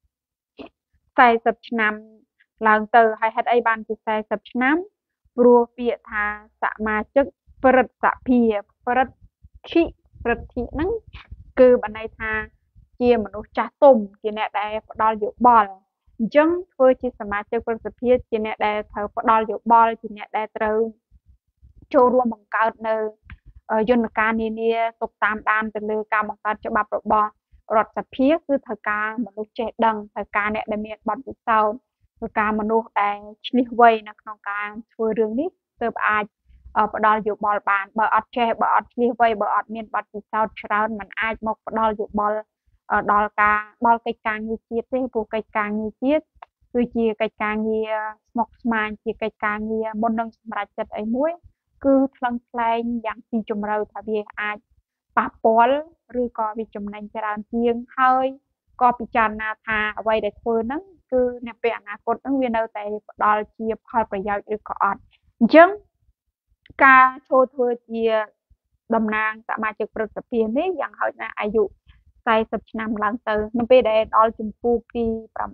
40ឆ្នាំឡើងទៅហើយហេតុអីបានជា40ឆ្នាំព្រោះពាក្យថាសមាជិកព្រឹទ្ធសភាព្រឹទ្ធហ្នឹងគឺបានន័យថាជាមនុស្សចាស់ទុំជាអ្នកដែលផ្ដល់យោបល់អញ្ចឹងធ្វើជាសមាជិកព្រឹទ្ធសភាជាអ្នកដែលត្រូវផ្ដល់យោបល់ជាអ្នកដែលត្រូវចូលរួមបង្កើតនៅយន្តការនានាទុកតាមដានទៅលើការបង្កើតច្បាប់របស់រដ្ឋសភាគឺត្រូវការមនុស្សចេះដឹងត្រូវការអ្នកដែលមានបទពិសោធន៍ត្រូវការមនុស្សដែលឈ្លាសវៃនៅក្នុងការធ្វើរឿងនេះទើបអាចផ្ដល់យោបល់បានបើអត់ចេះបើអត់ឈ្លាសវៃបើអត់មានបទពិសោធន៍ច្រើនมันអាចមកផ្ដល់យោបល់ដល់កិច្ចការងារជាតិទេព្រោះកិច្ចការងារជាតិគឺជាកិច្ចការងារស្មុគស្មាញជាកិច្ចការងារមុននឹងសម្រេចចិត្តអីមួយគឺថ្លឹងថ្លែងយ៉ាងស៊ីជម្រៅថាវាអាចប៉ះពាល់ឬក៏វាចំណេញច្រើនជាងហើយក៏ពិចារណាថាអ្វីដែលធ្វើហ្នឹងគឺនៅពេលអនាគតហ្នឹងវានៅតែផ្ដល់ជាផលប្រយោជន៍ឬក៏អត់អញ្ចឹងការចូលធ្វើជាតំណាងសមាជិកព្រឹទ្ធសភានេះយ៉ាងហោចណាស់អាយុ40ឆ្នាំឡើងទៅនៅពេលដែលដល់ជំពូកទី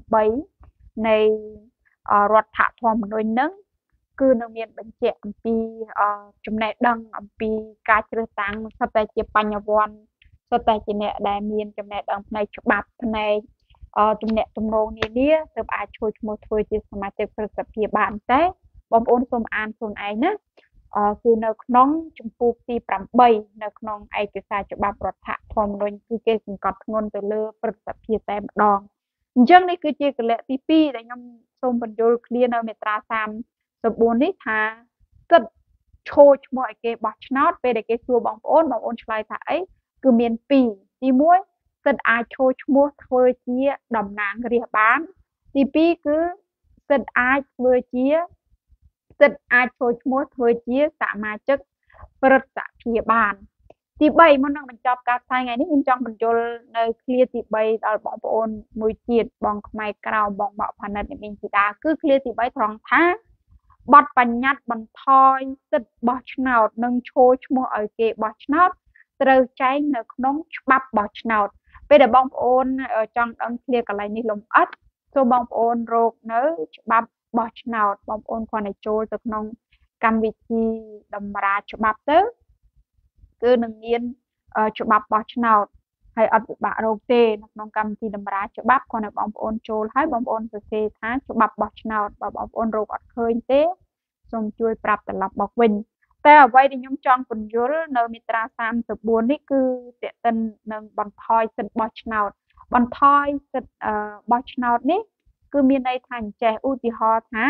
8នៃរដ្ឋធម្មនុញ្ញហ្នឹងគឺនឹងមានបញ្ជាក់អំពីចំណេះដឹងអំពីការជ្រើសតាំងសុទ្ធតែជាបញ្ញវន្តសុទ្ធតែជាអ្នកដែលមានចំណេះដឹងផ្នែកច្បាប់ផ្នែកទំនាក់ទំនងនានាទើបអាចជួយឈ្មោះធ្វើជាសមាជិកព្រឹទ្ធសភាបានតែបងប្អូនសូមអានខ្លួនឯងណាគឺនៅក្នុងជំពូកទី8នៅក្នុងឯកសារច្បាប់រដ្ឋធម្មនុញ្ញគឺគេសង្កត់ធ្ងន់ទៅលើព្រឹទ្ធសភាតែម្ដងអញ្ចឹងនេះគឺជាកលៈទី2ដែលខ្ញុំសូមបញ្យល់ឃ្លានៅមាត្រា34នេះថាសិទ្ធិឈរឈ្មោះឲ្យគេបោះឆ្នោតពេលដែលគេសួរបងប្អូនឆ្លើយថាអីគឺមាន2ទី1សិទ្ធិអាចឈរឈ្មោះធ្វើជាតំណាងរាស្ត្របានទី2គឺសិទ្ធិអាចធ្វើជាសិទ្ធិអាចចូលឈ្មោះធ្វើជាសមាជិកព្រឹទ្ធសភាបានទី3មុននឹងបញ្ចប់ការផ្សាយថ្ងៃនេះខ្ញុំចង់បញ្យល់នៅឃ្លាទី3ដល់បងប្អូនមួយទៀតបងខ្មែរក្រៅបងបកផានិតអ្នកមីងជីតាគឺឃ្លាទី3ត្រង់ថាបទបញ្ញត្តិបន្ថយសិទ្ធិបោះឆ្នោតនិងឈរឈ្មោះឲ្យគេបោះឆ្នោតត្រូវចែងនៅក្នុងច្បាប់បោះឆ្នោតពេលដែលបងប្អូនចង់ដឹងឃ្លាកន្លែងនេះលម្អិតសូមបងប្អូនរកនៅច្បាប់បោះឆ្នោតបងប្អូនគ្រាន់តែចូលទៅក្នុងកម្មវិធីតម្រាច្បាប់ទៅគឺនឹងមានច្បាប់បោះឆ្នោតហើយអត់ពិបាករកទេនៅក្នុងកម្មវិធីតម្រាច្បាប់គ្រាន់តែបងប្អូនចូលហើយបងប្អូនសរសេរថាច្បាប់បោះឆ្នោតបើបងប្អូនរកអត់ឃើញទេសូមជួយប្រាប់ត្រឡប់មកវិញតែអ្វីដែលខ្ញុំចង់ពន្យល់នៅមាត្រា34នេះគឺទាក់ទិននឹងបន្ថយសិទ្ធិបោះឆ្នោតបន្ថយសិទ្ធិបោះឆ្នោតនេះគឺមានន័យថាអញ្ចេះឧទាហរណ៍ថា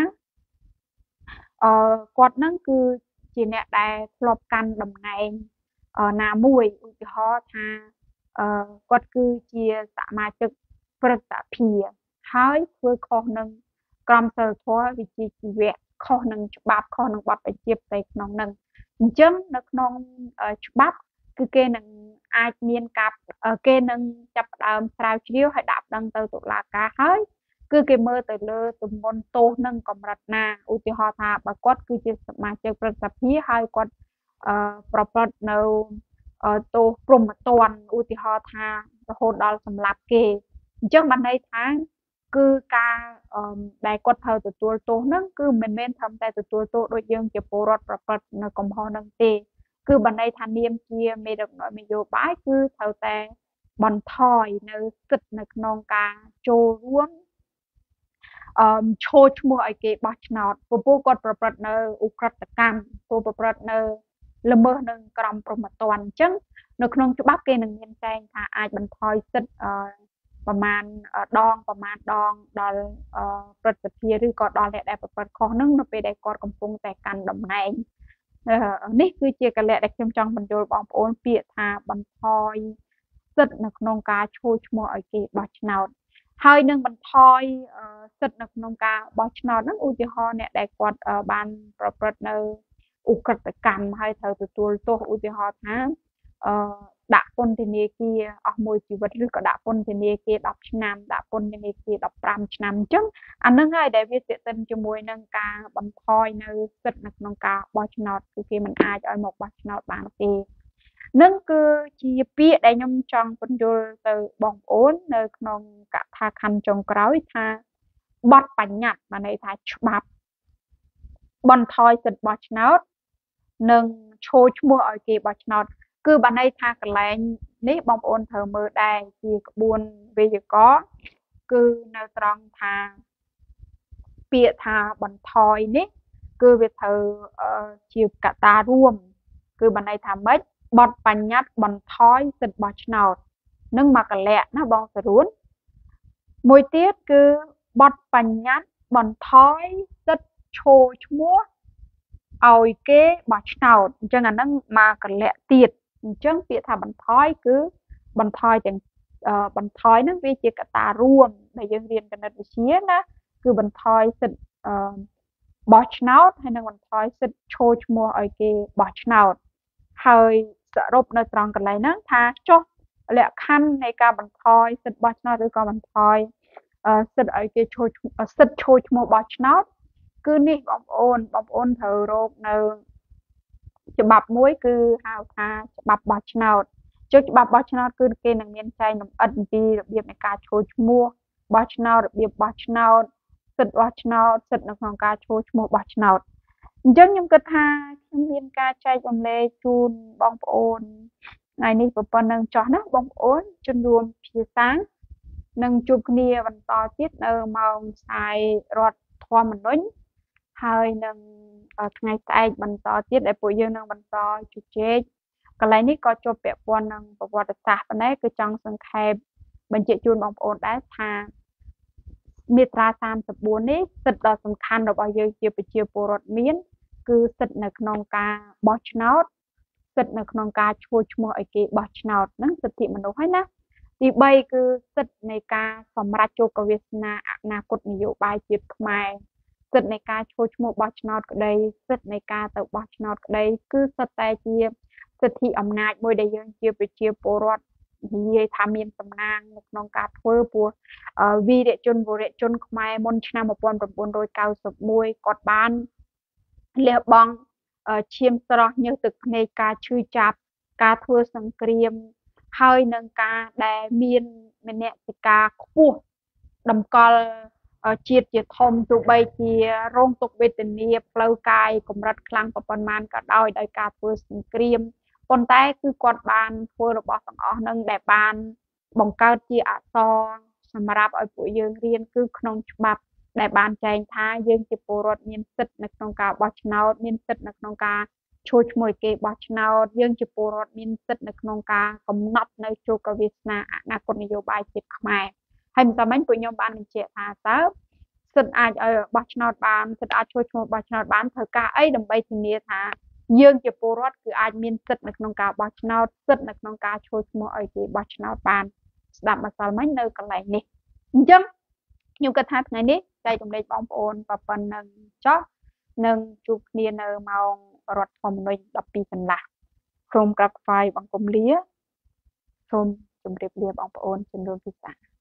គាត់នឹងគឺជាអ្នកដែលធ្លាប់កាន់តំណែងណាមួយឧទាហរណ៍ថាគាត់គឺជាសមាជិកព្រឹទ្ធសភាហើយធ្វើខុសនឹងក្រមសីលធម៌វិជ្ជាជីវៈខុសនឹងច្បាប់ខុសនឹងបទបញ្ជាផ្ទៃក្នុងនឹងអញ្ចឹងនៅក្នុងច្បាប់គឺគេនឹងអាចមានការគេនឹងចាប់ផ្ដើមស្រាវជ្រាវហើយដាក់ដឹងទៅតុលាការហើយគឺគេមើលទៅលើទម្ងន់ទោសនឹងកម្រិតណាឧទាហរណ៍ថាបើគាត់គឺជាសមាជិកព្រឹទ្ធសភាហើយគាត់ប្រព្រឹត្តនៅ tô prom mà toàn ưu tiên họ tha hôn đó sầm lạp kê chứ mà đây tháng cứ ca đại quật thờ từ tua tô nâng cứ mình men thầm tại từ tua tô đôi dương chỉ bồ rót bật nó còn họ nâng tê cứ bên đây thanh niên kia mày được nói mày vô bãi cứ thầu tè bòn thỏi nơi sứt nơi non ca trôi ruộng trôi mua ở cái bát nọt bố còn bật nơi Ukraine cam bố bật nơi lâm mơ nơi cầm pro mặt toàn chân nơi non cho bác kia nơi nhân trang thà ai bòn thỏi sứt ประมาณดองដល់ប្រតិភិឬក៏ដល់អ្នកដែលប្រព្រឹត្តខុសនឹងនៅពេលដែលគាត់កំពុងតែកាន់តំណែងនេះគឺជាកលៈដែលខ្ញុំចង់បញ្យល់បងប្អូនពាក្យថាបន្ថយសិទ្ធិនៅក្នុងការឈោះឈ្មោះឲ្យគេបោះឆ្នោតហើយនឹងបន្ថយសិទ្ធិនៅក្នុងការបោះឆ្នោតហ្នឹងឧទាហរណ៍អ្នកដែលគាត់បានប្រព្រឹត្តនៅឧក្រិដ្ឋកម្មហើយត្រូវទទួលទោសឧទាហរណ៍ថាដាក់ពន្ធនាគារអស់មួយជីវិតឬក៏ដាក់ពន្ធនាគារ10ឆ្នាំដាក់ពន្ធនាគារ15ឆ្នាំអញ្ចឹងអានឹងហើយដែលវាទាក់ទិនជាមួយនឹងការបន្ថយនៅសិទ្ធិនៅក្នុងការបោះឆ្នោតគឺគេមិនអាចឲ្យមកបោះឆ្នោតបានទេនឹងគឺជាពាក្យដែលខ្ញុំចង់បញ្យល់ទៅបងប្អូននៅក្នុងកថាខណ្ឌចុងក្រោយថាបទបញ្ញត្តិបានន័យថាច្បាប់បន្ថយសិទ្ធិបោះឆ្នោតនិងឈោះឈ្មោះឲ្យគេបោះឆ្នោតគឺបានន័យថាកន្លែងនេះបងប្អូនត្រូវមើលដែរជាក្បួនវេយ្យាករណ៍គឺនៅត្រង់ថាពាក្យថាបន្ថយនេះគឺវាត្រូវជាកត្តារួមគឺបានន័យថាម៉េចបទបញ្ញត្តិបន្ថយសិទ្ធិបោះឆ្នោតនឹងមកកលៈណាបងសរួនមួយទៀតគឺបទបញ្ញត្តិបន្ថយសិទ្ធិឈោះឈ្មោះឲ្យគេបោះឆ្នោតអញ្ចឹងអានឹងមកកលៈទៀតអញ្ចឹងពាក្យថាបន្ថយគឺបន្ថយទាំងបន្ថយហ្នឹងវាជាកត្តារួមដែលយើងរៀនគណិតវិទ្យាណាគឺបន្ថយសិទ្ធិបោះឆ្នោតហើយនឹងបន្ថយសិទ្ធិឈោះឈ្មោះឲ្យគេបោះឆ្នោតហើយសរុបនៅត្រង់កន្លែងហ្នឹងថាចុះលក្ខខណ្ឌនៃការបន្ថយសិទ្ធិបោះឆ្នោតឬក៏បន្ថយសិទ្ធិឲ្យគេឈោះសិទ្ធិឈោះឈ្មោះបោះឆ្នោតគឺនេះបងប្អូនត្រូវរកនៅច្បាប់មួយគឺហៅថាច្បាប់បោះឆ្នោតចុះច្បាប់បោះឆ្នោតគឺគេនឹងមានចែងលម្អិតអំពីរបៀបនៃការឈោះឈ្មោះបោះឆ្នោតរបៀបបោះឆ្នោតសិទ្ធិបោះឆ្នោតសិទ្ធិនៅក្នុងការឈោះឈ្មោះបោះឆ្នោតអញ្ចឹងខ្ញុំគិតថាខ្ញុំមានការចែករំលែកជូនបងប្អូនថ្ងៃនេះប៉ុណ្ណឹងចោះណាបងប្អូនជំនុំភាសានឹងជួបគ្នាបន្តទៀតនៅម៉ោងផ្សាយរដ្ឋធម្មនុញ្ញហើយនឹងថ្ងៃស្អែកបន្តទៀតដែលពួកយើងនឹងបន្តជជែកកន្លែងនេះក៏ជាប់ពាក់ព័ន្ធនឹងប្រវត្តិសាស្ត្រប៉ុន្តែគឺចង់សង្ខេបបញ្ជាក់ជូនបងប្អូនដែរថាមាត្រា34នេះសិទ្ធិដ៏សំខាន់របស់យើងជាប្រជាពលរដ្ឋមានគឺសិទ្ធិនៅក្នុងការបោះឆ្នោតសិទ្ធិនៅក្នុងការឈោះឈ្មោះឲ្យគេបោះឆ្នោតហ្នឹងសិទ្ធិមនុស្សហើយណាទី3គឺសិទ្ធិនៃការសម្រេចជោគវាសនាអនាគតនយោបាយជាតិខ្មែរសិទ្ធិនៃការឈោះឈ្មោះបោះឆ្នោតក្តីសិទ្ធិនៃការទៅបោះឆ្នោតក្តីគឺសុទ្ធតែជាសិទ្ធិអំណាចមួយដែលយើងជាប្រជាពលរដ្ឋនិយាយថាមានសំណាងនៅក្នុងការធ្វើព្រោះវីរជនវរជនខ្មែរមុនឆ្នាំ1991គាត់បានលះបង់ឈាមស្រស់ញើសទឹកភ្នែកការឈឺចាប់ការធ្វើសង្គ្រាមហើយនឹងការដែលមានមនសិការខ្ពស់តម្កល់ជាតិជាធំទោះបីជារងទុក្ខវេទនាផ្លូវកាយកម្រិតខ្លាំងប៉ុន្មានក៏ដោយការធ្វើសង្គ្រាមប៉ុន្តែគឺគាត់បានធ្វើរបស់ទាំងអស់នឹងដែលបានបង្កើតជាអក្សរសម្រាប់ឲ្យពួកយើងរៀនគឺក្នុងច្បាប់ដែលបានចែងថាយើងជាពលរដ្ឋមានសិទ្ធិនៅក្នុងការបោះឆ្នោតមានសិទ្ធិនៅក្នុងការឈោះឈ្មោះគេបោះឆ្នោតយើងជាពលរដ្ឋមានសិទ្ធិនៅក្នុងការកំណត់នៅជោគវាសនាអនាគតនយោបាយជាតិខ្មែរហើយមិនតែមិញពួកខ្ញុំបានបញ្ជាក់ថាតើសិទ្ធិអាចឲ្យបោះឆ្នោតបានសិទ្ធិអាចឈោះឈ្មោះបោះឆ្នោតបានត្រូវការអីដើម្បីធានាថាយើងជាពលរដ្ឋគឺអាចមានសិទ្ធិនៅក្នុងការបោះឆ្នោតសិទ្ធិនៅក្នុងការឈោះឈ្មោះឲ្យគេបោះឆ្នោតបានស្ដាប់ម្សិលមិញនៅកន្លែងនេះអញ្ចឹងខ្ញុំគិតថាថ្ងៃនេះចែករំលែកបងប្អូនប៉ុណ្ណឹងចុះនឹងជួបគ្នានៅម៉ោងរដ្ឋធម្មនុញ្ញ12កន្លះសូមក្រាបថ្វាយបង្គំលាសូមជម្រាបលាបងប្អូនជំនុំពិសា